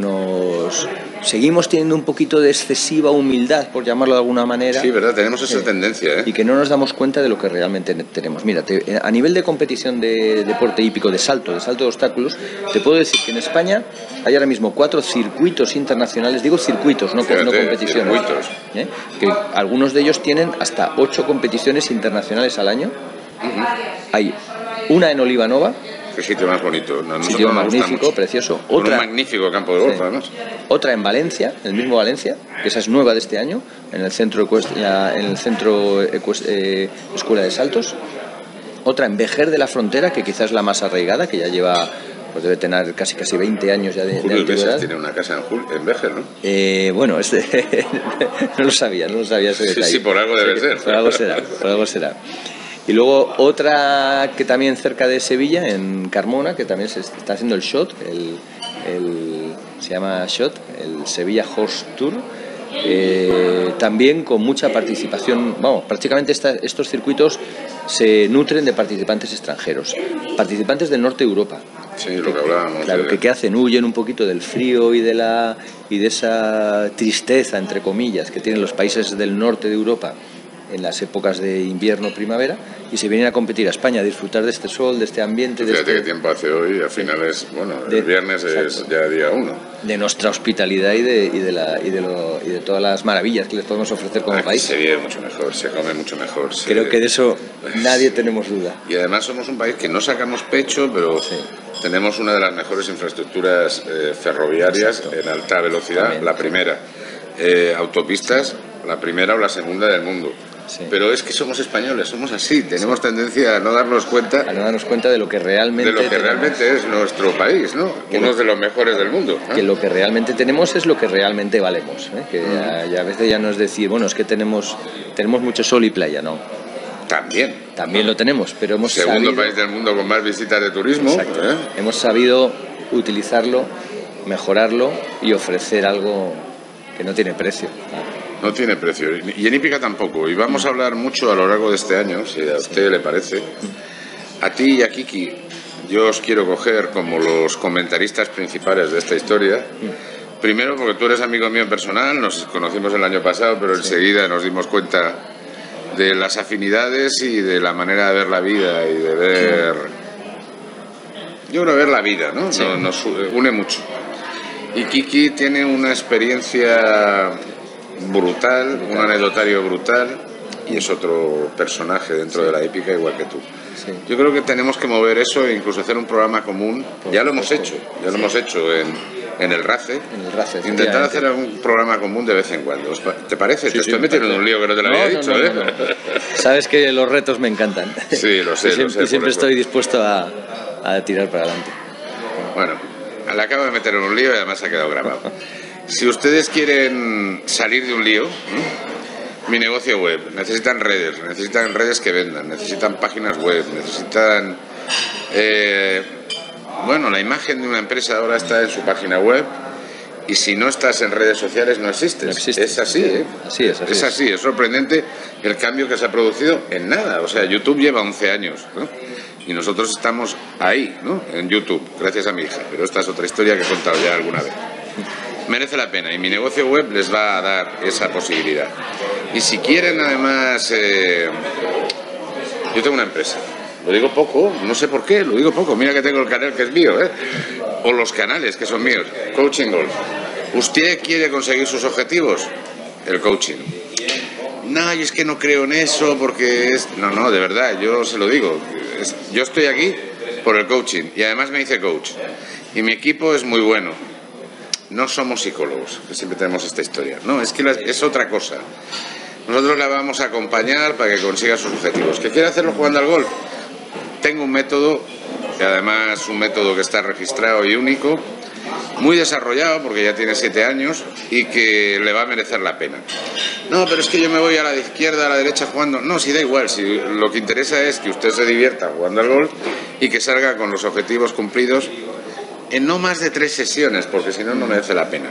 nos seguimos teniendo un poquito de excesiva humildad, por llamarlo de alguna manera. Sí, verdad, tenemos esa eh, tendencia. ¿eh? Y que no nos damos cuenta de lo que realmente tenemos. Mira, te, a nivel de competición de deporte hípico, de salto, de salto de obstáculos, te puedo decir que en España hay ahora mismo cuatro circuitos internacionales, digo circuitos, no, Fíjate, no competiciones. Circuitos. ¿eh? Que algunos de ellos tienen hasta ocho competiciones internacionales al año. Uh-huh. Hay una en Olivanova. Qué sitio más bonito. No, sitio magnífico, precioso. Otra, un magnífico campo de golf, sí. además. Otra en Valencia, el mismo Valencia, que esa es nueva de este año, en el centro, en el centro eh, Escuela de Saltos. Otra en Vejer de la Frontera, que quizás es la más arraigada, que ya lleva, pues debe tener casi casi veinte años ya de, Julio de antigüedad. tiene una casa en, Jul en Vejer, ¿no? Eh, bueno, este, no lo sabía, no lo sabía ese detalle. Sí, sí, por algo debe sí, ser. Por algo será, por algo será. Y luego otra que también cerca de Sevilla, en Carmona, que también se está haciendo el SHOT, el, el, se llama SHOT, el Sevilla Horse Tour, eh, también con mucha participación. Vamos, prácticamente esta, estos circuitos se nutren de participantes extranjeros, participantes del norte de Europa. Sí, lo que hablábamos. Claro, de... que ¿qué hacen? Huyen un poquito del frío y de, la, y de esa tristeza, entre comillas, que tienen los países del norte de Europa en las épocas de invierno, primavera, y se vienen a competir a España, a disfrutar de este sol, de este ambiente. Fíjate de este... qué tiempo hace hoy, al final es, bueno, el de, viernes exacto. es ya día uno. De nuestra hospitalidad y de, y de, la, y de, lo, y de todas las maravillas que les podemos ofrecer como Aquí país. Se vive mucho mejor, se come mucho mejor. Se... Creo que de eso nadie tenemos duda. Y además somos un país que no sacamos pecho, pero sí. tenemos una de las mejores infraestructuras eh, ferroviarias exacto. en alta velocidad, También. la primera. Eh, autopistas, la primera o la segunda del mundo. Sí. Pero es que somos españoles, somos así, tenemos sí. tendencia a no darnos cuenta a no darnos cuenta de lo que realmente de lo que tenemos. realmente es nuestro país, ¿no? Uno de los mejores del mundo, ¿eh? Que lo que realmente tenemos es lo que realmente valemos, ¿eh? Que mm. a, ya a veces ya no es decir, bueno, es que tenemos tenemos mucho sol y playa, no. También. También lo tenemos, pero hemos segundo sabido... país del mundo con más visitas de turismo. Exacto. ¿eh? Hemos sabido utilizarlo, mejorarlo y ofrecer algo que no tiene precio. Claro. No tiene precio, y en hípica tampoco. Y vamos a hablar mucho a lo largo de este año, si a usted le parece. A ti y a Kiki, yo os quiero coger como los comentaristas principales de esta historia. Primero porque tú eres amigo mío personal, nos conocimos el año pasado, pero enseguida nos dimos cuenta de las afinidades y de la manera de ver la vida y de ver... Yo creo ver la vida, ¿no? Sí. Nos, nos une mucho. Y Kiki tiene una experiencia... brutal, un anecdotario brutal, y es otro personaje dentro sí. de la hípica igual que tú. Sí. Yo creo que tenemos que mover eso e incluso hacer un programa común. Por ya lo hemos hecho, ya sí. lo hemos hecho en, en el RACE. En el RACE. Intentar hacer algún programa común de vez en cuando. ¿Te parece? Sí, Te sí, estoy metiendo en un lío que no te lo no, había no, dicho, no, ¿eh? No, no. Sabes que los retos me encantan. Sí, lo sé, y siempre, lo sé. y siempre estoy dispuesto a, a tirar para adelante. Bueno, le acabo de meter en un lío y además ha quedado grabado. Si ustedes quieren salir de un lío, ¿eh? Mi negocio web, necesitan redes, necesitan redes que vendan, necesitan páginas web, necesitan... Eh, bueno, la imagen de una empresa ahora está en su página web y si no estás en redes sociales no existes. No existe. Es así, ¿eh? Así es, así es así, es sorprendente el cambio que se ha producido en nada. O sea, YouTube lleva once años, ¿no? Y nosotros estamos ahí, ¿no? En YouTube, gracias a mi hija. Pero esta es otra historia que he contado ya alguna vez. Merece la pena y mi negocio web les va a dar esa posibilidad. Y si quieren además, eh, yo tengo una empresa, lo digo poco, no sé por qué, lo digo poco, mira que tengo el canal que es mío, ¿eh? O los canales que son míos, Coaching Golf. ¿Usted quiere conseguir sus objetivos? El coaching. No, y es que no creo en eso porque es... No, no, de verdad, yo se lo digo, es... yo estoy aquí por el coaching y además me hice coach y mi equipo es muy bueno. No somos psicólogos, que siempre tenemos esta historia. No, es que la, es otra cosa. Nosotros la vamos a acompañar para que consiga sus objetivos. ¿Que quiere hacerlo jugando al golf? Tengo un método, y además un método que está registrado y único, muy desarrollado, porque ya tiene siete años, y que le va a merecer la pena. No, pero es que yo me voy a la izquierda, a la derecha jugando. No, si da igual, si lo que interesa es que usted se divierta jugando al golf y que salga con los objetivos cumplidos en no más de tres sesiones, porque si no, no merece la pena.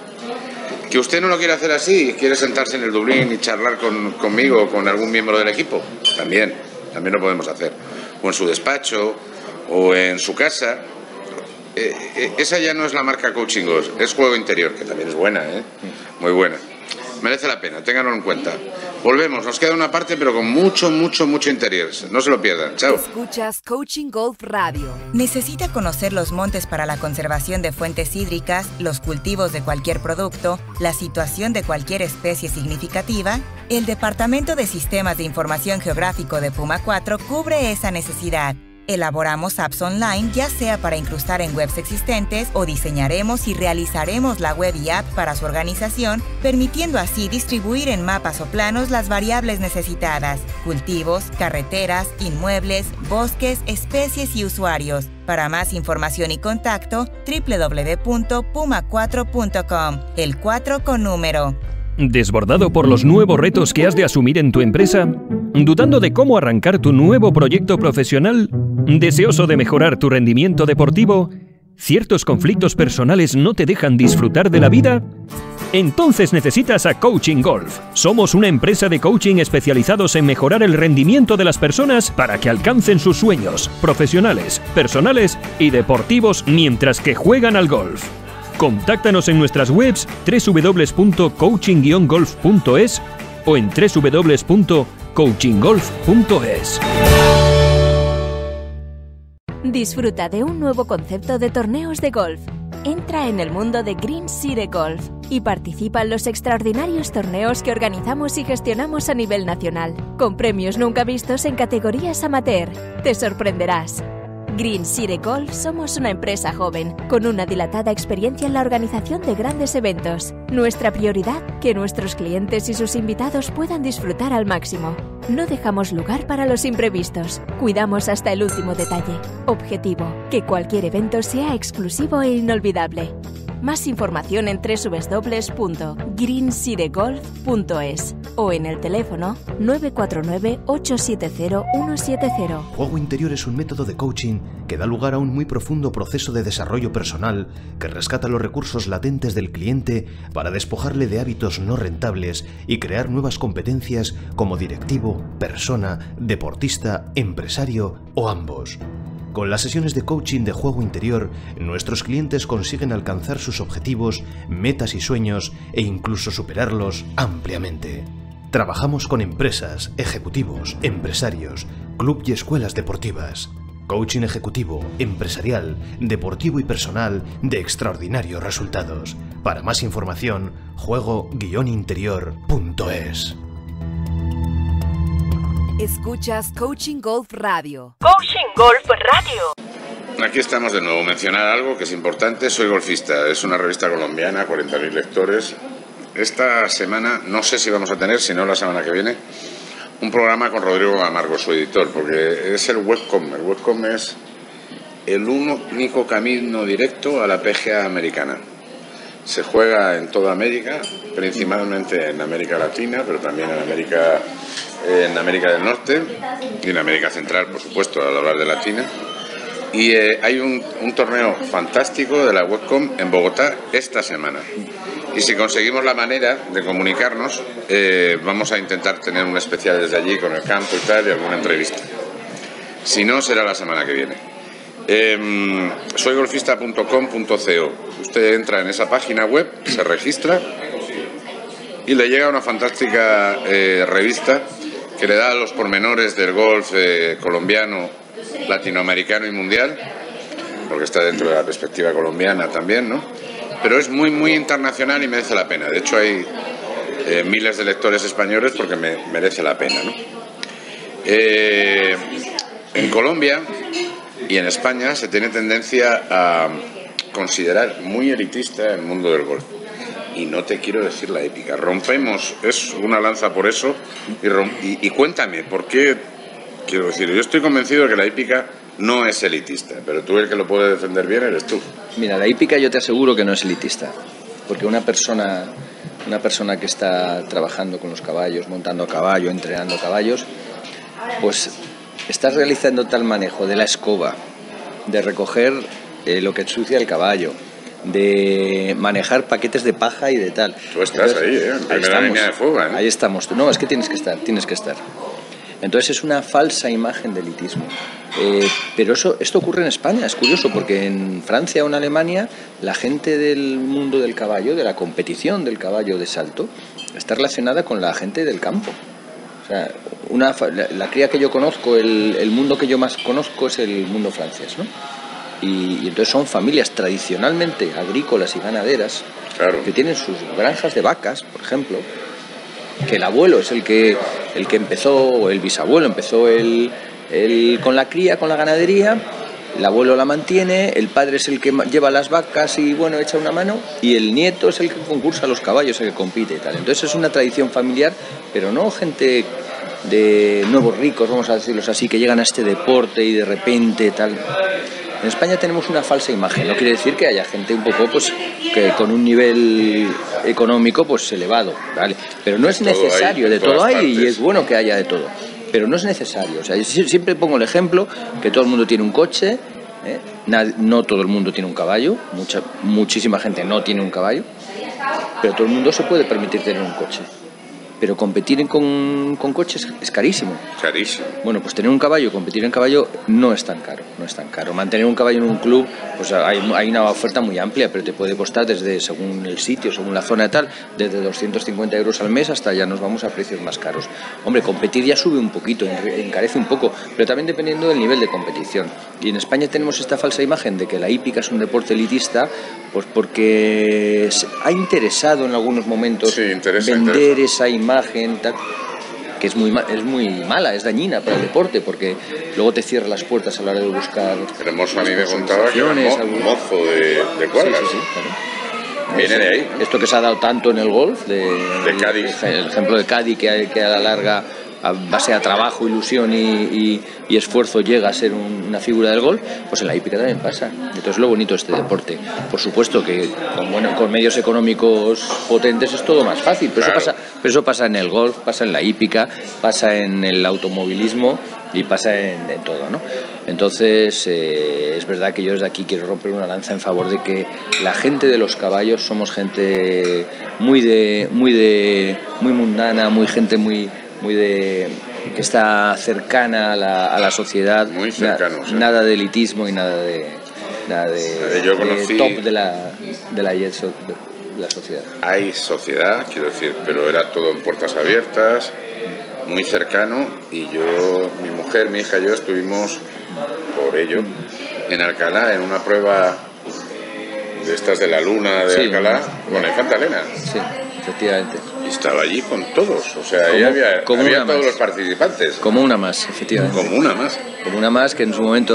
Que usted no lo quiere hacer así y quiere sentarse en el Dublín y charlar con, conmigo o con algún miembro del equipo, también, también lo podemos hacer. O en su despacho, o en su casa. Eh, eh, esa ya no es la marca Coaching Golf, es Juego Interior, que también es buena, ¿eh? Muy buena. Merece la pena, ténganlo en cuenta. Volvemos, nos queda una parte, pero con mucho, mucho, mucho interés. No se lo pierdan. Chao. Escuchas Coaching Golf Radio. ¿Necesita conocer los montes para la conservación de fuentes hídricas, los cultivos de cualquier producto, la situación de cualquier especie significativa? El Departamento de Sistemas de Información Geográfico de Puma cuatro cubre esa necesidad. Elaboramos apps online, ya sea para incrustar en webs existentes o diseñaremos y realizaremos la web y app para su organización, permitiendo así distribuir en mapas o planos las variables necesitadas: cultivos, carreteras, inmuebles, bosques, especies y usuarios. Para más información y contacto, doble u doble u doble u punto puma cuatro punto com, el cuatro con número. ¿Desbordado por los nuevos retos que has de asumir en tu empresa? ¿Dudando de cómo arrancar tu nuevo proyecto profesional? ¿Deseoso de mejorar tu rendimiento deportivo? ¿Ciertos conflictos personales no te dejan disfrutar de la vida? Entonces necesitas a Coaching Golf. Somos una empresa de coaching especializados en mejorar el rendimiento de las personas para que alcancen sus sueños profesionales, personales y deportivos mientras que juegan al golf. Contáctanos en nuestras webs doble u doble u doble u punto coaching guion golf punto es o en doble u doble u doble u punto coaching golf punto es. Disfruta de un nuevo concepto de torneos de golf. Entra en el mundo de Green City Golf y participa en los extraordinarios torneos que organizamos y gestionamos a nivel nacional, con premios nunca vistos en categorías amateur. Te sorprenderás. Green City Golf somos una empresa joven, con una dilatada experiencia en la organización de grandes eventos. Nuestra prioridad, que nuestros clientes y sus invitados puedan disfrutar al máximo. No dejamos lugar para los imprevistos. Cuidamos hasta el último detalle. Objetivo, que cualquier evento sea exclusivo e inolvidable. Más información en doble u doble u doble u punto green city golf punto es o en el teléfono nueve cuatro nueve, ocho siete cero, uno siete cero. Juego Interior es un método de coaching que da lugar a un muy profundo proceso de desarrollo personal que rescata los recursos latentes del cliente para despojarle de hábitos no rentables y crear nuevas competencias como directivo, persona, deportista, empresario o ambos. Con las sesiones de coaching de Juego Interior, nuestros clientes consiguen alcanzar sus objetivos, metas y sueños e incluso superarlos ampliamente. Trabajamos con empresas, ejecutivos, empresarios, club y escuelas deportivas. Coaching ejecutivo, empresarial, deportivo y personal de extraordinarios resultados. Para más información, juego guion interior punto es. Escuchas Coaching Golf Radio. Coaching Golf Radio. aquí estamos de nuevo. Mencionar algo que es importante. Soy golfista, es una revista colombiana, cuarenta mil lectores. Esta semana, no sé si vamos a tener, si no la semana que viene, un programa con Rodrigo Amargo, su editor, porque es el webcom. El webcom es el único camino directo a la P G A americana. Se juega en toda América, principalmente en América Latina, pero también en América, en América del Norte y en América Central, por supuesto, al hablar de Latina. Y eh, hay un, un torneo fantástico de la webcom en Bogotá esta semana. Y si conseguimos la manera de comunicarnos, eh, vamos a intentar tener un especial desde allí con el campo y tal, y alguna entrevista. Si no, será la semana que viene. Eh, soy golfista punto com punto co. Usted entra en esa página web, se registra y le llega una fantástica eh, revista que le da los pormenores del golf eh, colombiano, latinoamericano y mundial, porque está dentro de la perspectiva colombiana también, ¿no? Pero es muy, muy internacional y merece la pena. De hecho, hay eh, miles de lectores españoles porque me, merece la pena, ¿no? Eh, en Colombia y en España se tiene tendencia a considerar muy elitista el mundo del golf. Y no te quiero decir la épica. Rompemos, es una lanza por eso. Y, rom y, y cuéntame, ¿por qué? Quiero decir, yo estoy convencido de que la hípica no es elitista, pero tú el que lo puede defender bien eres tú. Mira, la hípica yo te aseguro que no es elitista, porque una persona, una persona que está trabajando con los caballos, montando a caballo, entrenando caballos, pues estás realizando tal manejo de la escoba, de recoger eh, lo que ensucia el caballo, de manejar paquetes de paja y de tal. Tú estás Entonces, ahí, ¿eh? En primera línea de fuga, ¿eh? Ahí estamos. No, es que tienes que estar, tienes que estar. Entonces es una falsa imagen de elitismo. Eh, pero eso, esto ocurre en España, es curioso, porque en Francia o en Alemania la gente del mundo del caballo, de la competición del caballo de salto, está relacionada con la gente del campo. O sea, una, la, la cría que yo conozco, el, el mundo que yo más conozco es el mundo francés, ¿no? Y, y entonces son familias tradicionalmente agrícolas y ganaderas, claro, que tienen sus granjas de vacas, por ejemplo, que el abuelo es el que, el que empezó, o el bisabuelo empezó el, el, con la cría, con la ganadería, el abuelo la mantiene, el padre es el que lleva las vacas y bueno, echa una mano, y el nieto es el que concursa a los caballos, el que compite y tal. Entonces es una tradición familiar, pero no gente de nuevos ricos, vamos a decirlos así, que llegan a este deporte y de repente tal. En España tenemos una falsa imagen, no quiere decir que haya gente un poco pues que con un nivel económico pues elevado, ¿vale? Pero no es necesario, de todo hay y es bueno que haya de todo, pero no es necesario. O sea, yo siempre pongo el ejemplo que todo el mundo tiene un coche, ¿eh? No todo el mundo tiene un caballo, mucha, muchísima gente no tiene un caballo, pero todo el mundo se puede permitir tener un coche. Pero competir con, con coches es carísimo. Carísimo. Bueno, pues tener un caballo, competir en caballo no es tan caro, no es tan caro. Mantener un caballo en un club, pues hay, hay una oferta muy amplia, pero te puede costar desde, según el sitio, según la zona y tal, desde doscientos cincuenta euros al mes hasta ya nos vamos a precios más caros. Hombre, competir ya sube un poquito, encarece un poco, pero también dependiendo del nivel de competición. Y en España tenemos esta falsa imagen de que la hípica es un deporte elitista, pues porque ha interesado en algunos momentos sí, interesa, vender interesa. esa imagen, tal, que es muy, es muy mala, es dañina para el deporte, porque luego te cierra las puertas a la hora de buscar. Pero Mozo a mí me contaba que era mo algún... mozo de, de cuadras. Sí, sí, sí, claro. Viene de ahí, ¿no? Esto que se ha dado tanto en el golf, de, de Cádiz. El, el ejemplo de Cádiz, que, que a la larga, a base a trabajo, ilusión y, y, y esfuerzo, llega a ser un, una figura del golf, pues en la hípica también pasa. Entonces lo bonito de este deporte. Por supuesto que con, bueno, con medios económicos potentes es todo más fácil, pero, claro, eso pasa, pero eso pasa en el golf, pasa en la hípica, pasa en el automovilismo y pasa en, en todo, ¿no? Entonces eh, es verdad que yo desde aquí quiero romper una lanza en favor de que la gente de los caballos somos gente muy de muy de muy mundana, muy gente muy muy de que está cercana a la, a la sociedad, muy cercano, na, o sea. Nada de elitismo y nada de nada de, yo conocí... de top de la de la, de la sociedad. Hay sociedad, quiero decir, pero era todo en puertas abiertas, muy cercano, y yo, mi mujer, mi hija y yo estuvimos por ello en Alcalá en una prueba de estas de la luna de sí, Alcalá con la Infanta Elena. Sí. efectivamente. Y estaba allí con todos, o sea, como, ahí había, como había una todos más. los participantes. Como una más, efectivamente. Como una más. Como una más que en su momento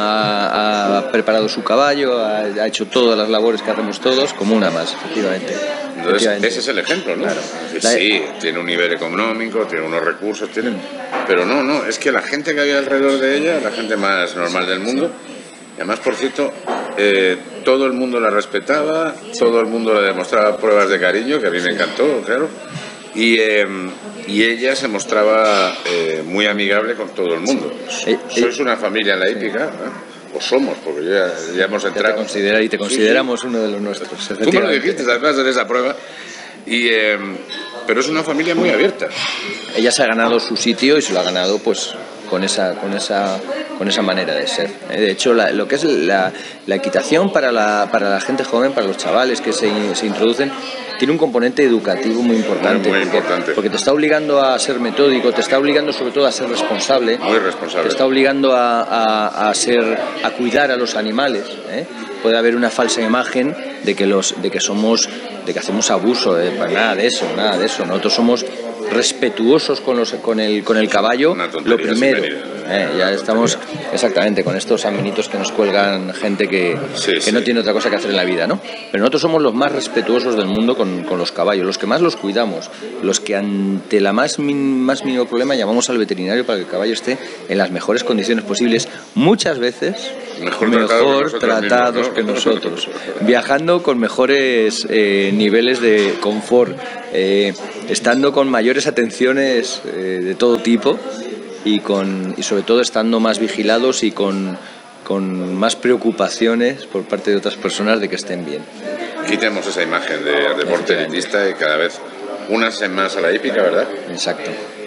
ha, ha preparado su caballo, ha, ha hecho todas las labores que hacemos todos, como una más, efectivamente. Entonces, efectivamente. ese es el ejemplo, ¿no? Claro. Sí, tiene un nivel económico, tiene unos recursos, tiene... pero no, no, es que la gente que había alrededor de ella, la gente más normal del mundo, y además, por cierto, eh, todo el mundo la respetaba, todo el mundo le demostraba pruebas de cariño, que a mí me encantó, claro, y, eh, y ella se mostraba eh, muy amigable con todo el mundo. Eh, Sois una familia en la hípica, ¿eh? O somos, porque ya, ya hemos entrado. Ya te considera, y te consideramos sí, sí. uno de los nuestros. Tú me lo dijiste además en esa prueba. Y, eh, pero es una familia muy abierta. Ella se ha ganado su sitio y se lo ha ganado pues con esa, con esa, con esa manera de ser. De hecho, la, lo que es la, la equitación para la, para la gente joven, para los chavales que se, se introducen, tiene un componente educativo muy importante, muy porque, importante. porque te está obligando a ser metódico, te está obligando sobre todo a ser responsable, muy responsable. Te está obligando a, a, a ser, a cuidar a los animales, ¿eh? Puede haber una falsa imagen de que los, de que somos, de que hacemos abuso, de, pues nada de eso, nada de eso. Nosotros somos respetuosos con los, con el, con el caballo, lo primero. Eh, ya estamos exactamente con estos amenitos que nos cuelgan gente que, sí, que sí. no tiene otra cosa que hacer en la vida, ¿no? Pero nosotros somos los más respetuosos del mundo con, con los caballos, los que más los cuidamos, los que ante la más, min, más mínimo problema llamamos al veterinario para que el caballo esté en las mejores condiciones posibles, muchas veces mejor, mejor tratados, tratados mismos, ¿no? que nosotros, viajando con mejores eh, niveles de confort, eh, estando con mayores atenciones eh, de todo tipo. Y, con, y sobre todo estando más vigilados y con, con más preocupaciones por parte de otras personas de que estén bien. Quitemos esa imagen de deporte elitista y cada vez unas más a la hípica, ¿verdad? Exacto.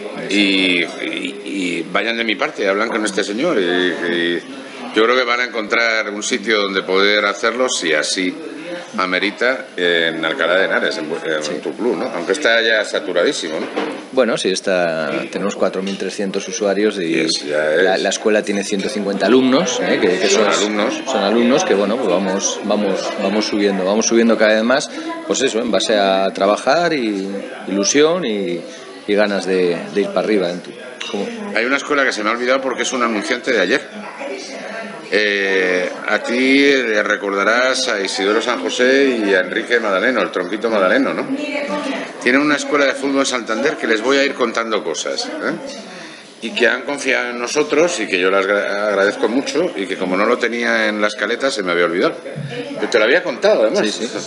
Y, y, y vayan de mi parte, hablan con este señor y, y yo creo que van a encontrar un sitio donde poder hacerlo si así amerita en Alcalá de Henares, en, en sí. tu club, ¿no? Aunque está ya saturadísimo, ¿no? Bueno, sí, está, tenemos cuatro mil trescientos usuarios y es, la, la escuela tiene ciento cincuenta alumnos, ¿eh? que, que son, son alumnos. Son alumnos que, bueno, pues vamos, vamos, vamos subiendo, vamos subiendo cada vez más, pues eso, en base a trabajar y ilusión y, y ganas de, de ir para arriba. ¿eh? ¿Cómo? Hay una escuela que se me ha olvidado porque es un anunciante de ayer. Eh, a ti le recordarás a Isidoro San José y a Enrique Madaleno, el tronquito Madaleno, ¿no? Tienen una escuela de fútbol en Santander que les voy a ir contando cosas, ¿eh? Y que han confiado en nosotros y que yo les agradezco mucho y que como no lo tenía en la escaleta se me había olvidado. Yo te lo había contado, además. Sí, sí.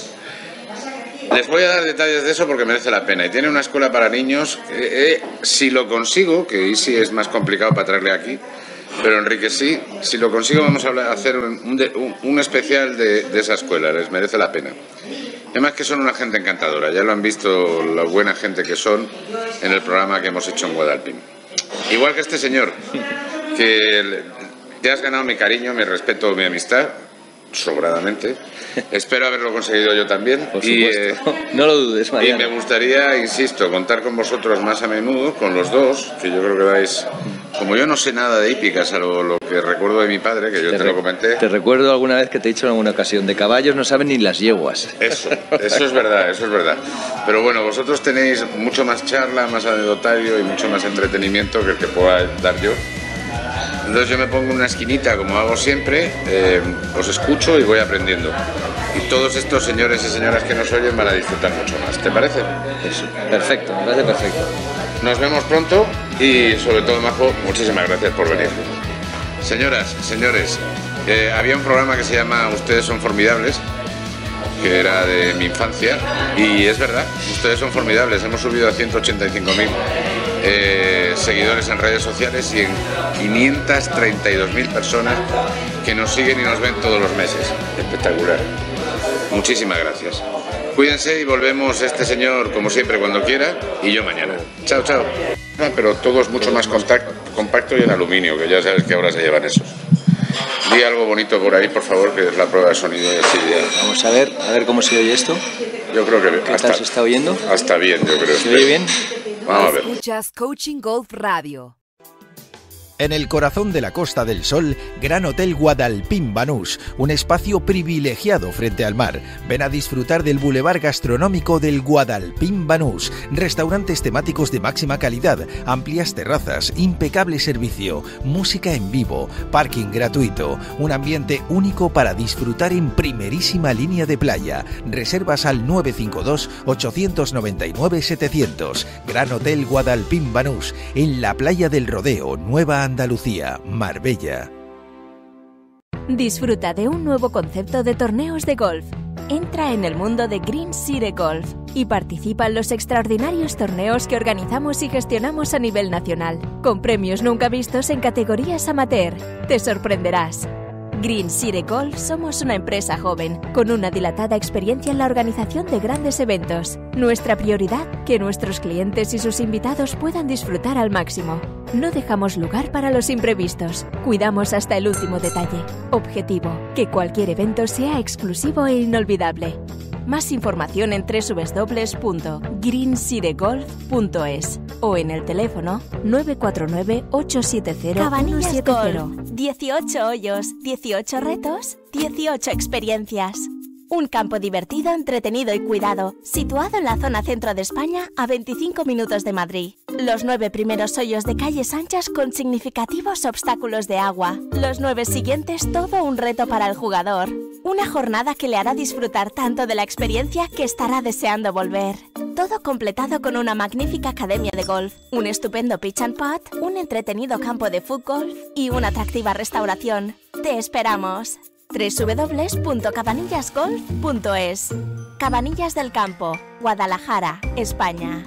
Les voy a dar detalles de eso porque merece la pena. Y tiene una escuela para niños. Eh, eh, si lo consigo, que Isi es más complicado para traerle aquí, pero Enrique sí, si lo consigo vamos a hablar, hacer un, un, un especial de, de esa escuela, les merece la pena. Además que son una gente encantadora, ya lo han visto la buena gente que son en el programa que hemos hecho en Guadalpín. Igual que este señor, que te has ganado mi cariño, mi respeto, mi amistad, sobradamente. Espero haberlo conseguido yo también. Por y, eh, no lo dudes, Mariano. Y me gustaría, insisto, contar con vosotros más a menudo, con los dos, que yo creo que vais... Como yo no sé nada de hípicas, a lo, lo que recuerdo de mi padre, que yo te, te lo comenté... Te recuerdo alguna vez que te he dicho en alguna ocasión, de caballos no saben ni las yeguas. Eso, eso es verdad, eso es verdad. Pero bueno, vosotros tenéis mucho más charla, más anecdotario y mucho más entretenimiento que el que pueda dar yo. Entonces yo me pongo en una esquinita, como hago siempre, eh, os escucho y voy aprendiendo. Y todos estos señores y señoras que nos oyen van a disfrutar mucho más. ¿Te parece? Eso, perfecto, me parece perfecto. Nos vemos pronto y sobre todo, Majo, muchísimas gracias por venir. Señoras, señores, eh, había un programa que se llama Ustedes son formidables, que era de mi infancia, y es verdad, ustedes son formidables. Hemos subido a ciento ochenta y cinco mil eh, seguidores en redes sociales y en quinientas treinta y dos mil personas que nos siguen y nos ven todos los meses. Espectacular. Muchísimas gracias. Cuídense y volvemos este señor como siempre cuando quiera y yo mañana. Chao, chao. Pero todo es mucho más compacto y en aluminio, que ya sabes que ahora se llevan esos. Di algo bonito por ahí, por favor, que es la prueba de sonido de Silvia. Vamos a ver, a ver cómo se oye esto. Yo creo que ¿Qué hasta, tal se está oyendo? Hasta bien, yo creo. ¿Se oye bien? Vamos a ver. Escuchas Coaching Golf Radio. En el corazón de la Costa del Sol, Gran Hotel Guadalpín Banús, un espacio privilegiado frente al mar. Ven a disfrutar del bulevar gastronómico del Guadalpín Banús, restaurantes temáticos de máxima calidad, amplias terrazas, impecable servicio, música en vivo, parking gratuito, un ambiente único para disfrutar en primerísima línea de playa. Reservas al nueve cinco dos, ocho nueve nueve, setecientos. Gran Hotel Guadalpín Banús, en la playa del Rodeo, Nueva Andalucía, Marbella. Disfruta de un nuevo concepto de torneos de golf. Entra en el mundo de Green City Golf y participa en los extraordinarios torneos que organizamos y gestionamos a nivel nacional, con premios nunca vistos en categorías amateur. Te sorprenderás. Green City Golf somos una empresa joven, con una dilatada experiencia en la organización de grandes eventos. Nuestra prioridad, que nuestros clientes y sus invitados puedan disfrutar al máximo. No dejamos lugar para los imprevistos. Cuidamos hasta el último detalle. Objetivo, que cualquier evento sea exclusivo e inolvidable. Más información en doble u doble u doble u punto green city golf punto es o en el teléfono nueve cuatro nueve, ocho siete cero, uno siete cero. dieciocho hoyos, dieciocho retos, dieciocho experiencias. Un campo divertido, entretenido y cuidado, situado en la zona centro de España a veinticinco minutos de Madrid. Los nueve primeros hoyos de calles anchas con significativos obstáculos de agua. Los nueve siguientes todo un reto para el jugador. Una jornada que le hará disfrutar tanto de la experiencia que estará deseando volver. Todo completado con una magnífica academia de golf, un estupendo pitch and putt, un entretenido campo de fútbol y una atractiva restauración. ¡Te esperamos! doble u doble u doble u punto cabanillas golf punto es. Cabanillas del Campo, Guadalajara, España.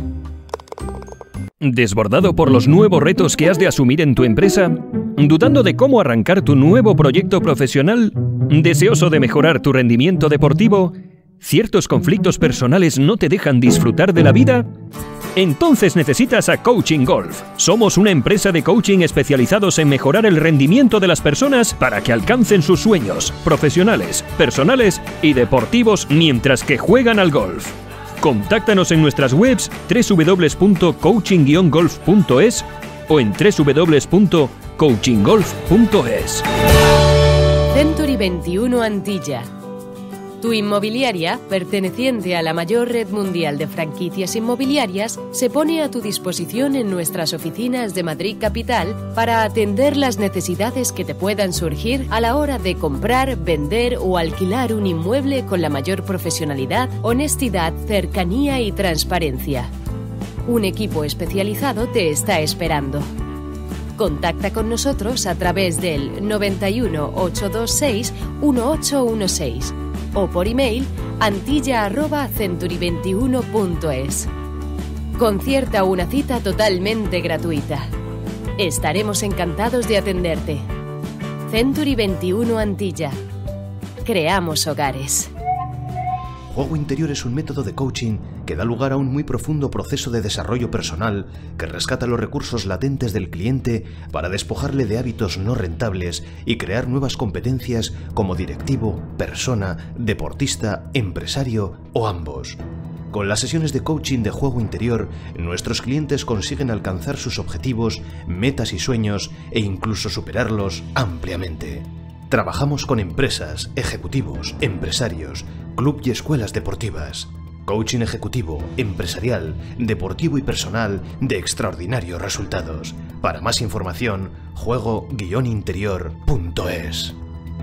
¿Desbordado por los nuevos retos que has de asumir en tu empresa? ¿Dudando de cómo arrancar tu nuevo proyecto profesional? ¿Deseoso de mejorar tu rendimiento deportivo? ¿Ciertos conflictos personales no te dejan disfrutar de la vida? Entonces necesitas a Coaching Golf. Somos una empresa de coaching especializados en mejorar el rendimiento de las personas para que alcancen sus sueños profesionales, personales y deportivos mientras que juegan al golf. Contáctanos en nuestras webs doble u doble u doble u punto coaching guion golf punto es o en doble u doble u doble u punto coaching golf punto es. Century veintiuno Antilla. Tu inmobiliaria, perteneciente a la mayor red mundial de franquicias inmobiliarias, se pone a tu disposición en nuestras oficinas de Madrid Capital para atender las necesidades que te puedan surgir a la hora de comprar, vender o alquilar un inmueble con la mayor profesionalidad, honestidad, cercanía y transparencia. Un equipo especializado te está esperando. Contacta con nosotros a través del noventa y uno, ochocientos veintiséis, dieciocho dieciséis o por email antilla arroba century veintiuno punto es. Concierta una cita totalmente gratuita. Estaremos encantados de atenderte. Century veintiuno Antilla. Creamos hogares. Juego interior es un método de coaching que da lugar a un muy profundo proceso de desarrollo personal que rescata los recursos latentes del cliente para despojarle de hábitos no rentables y crear nuevas competencias como directivo, persona, deportista, empresario o ambos. Con las sesiones de coaching de juego interior, nuestros clientes consiguen alcanzar sus objetivos, metas y sueños e incluso superarlos ampliamente. Trabajamos con empresas, ejecutivos, empresarios, club y escuelas deportivas. Coaching ejecutivo, empresarial, deportivo y personal de extraordinarios resultados. Para más información, juego guion interior punto es.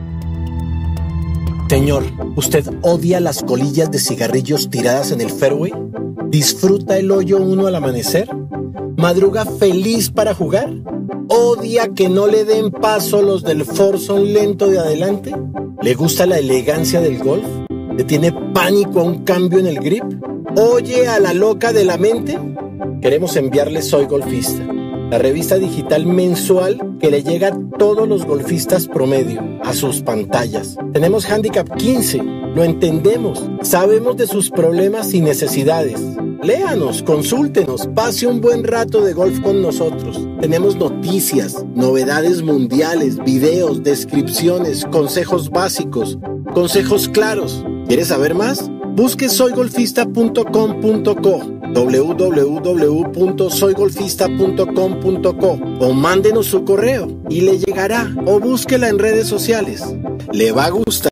Señor, ¿usted odia las colillas de cigarrillos tiradas en el fairway? ¿Disfruta el hoyo uno al amanecer? ¿Madruga feliz para jugar? ¿Odia que no le den paso los del foursome lento de adelante? ¿Le gusta la elegancia del golf? ¿Le tiene pánico a un cambio en el grip? ¿Oye a la loca de la mente? Queremos enviarle Soy Golfista, la revista digital mensual que le llega a todos los golfistas promedio, a sus pantallas. Tenemos Handicap quince, lo entendemos, sabemos de sus problemas y necesidades. Léanos, consúltenos, pase un buen rato de golf con nosotros. Tenemos noticias, novedades mundiales, videos, descripciones, consejos básicos, consejos claros. ¿Quieres saber más? Busque soy golfista punto com punto co, doble u doble u doble u punto soy golfista punto com punto co o mándenos su correo y le llegará, o búsquela en redes sociales. Le va a gustar.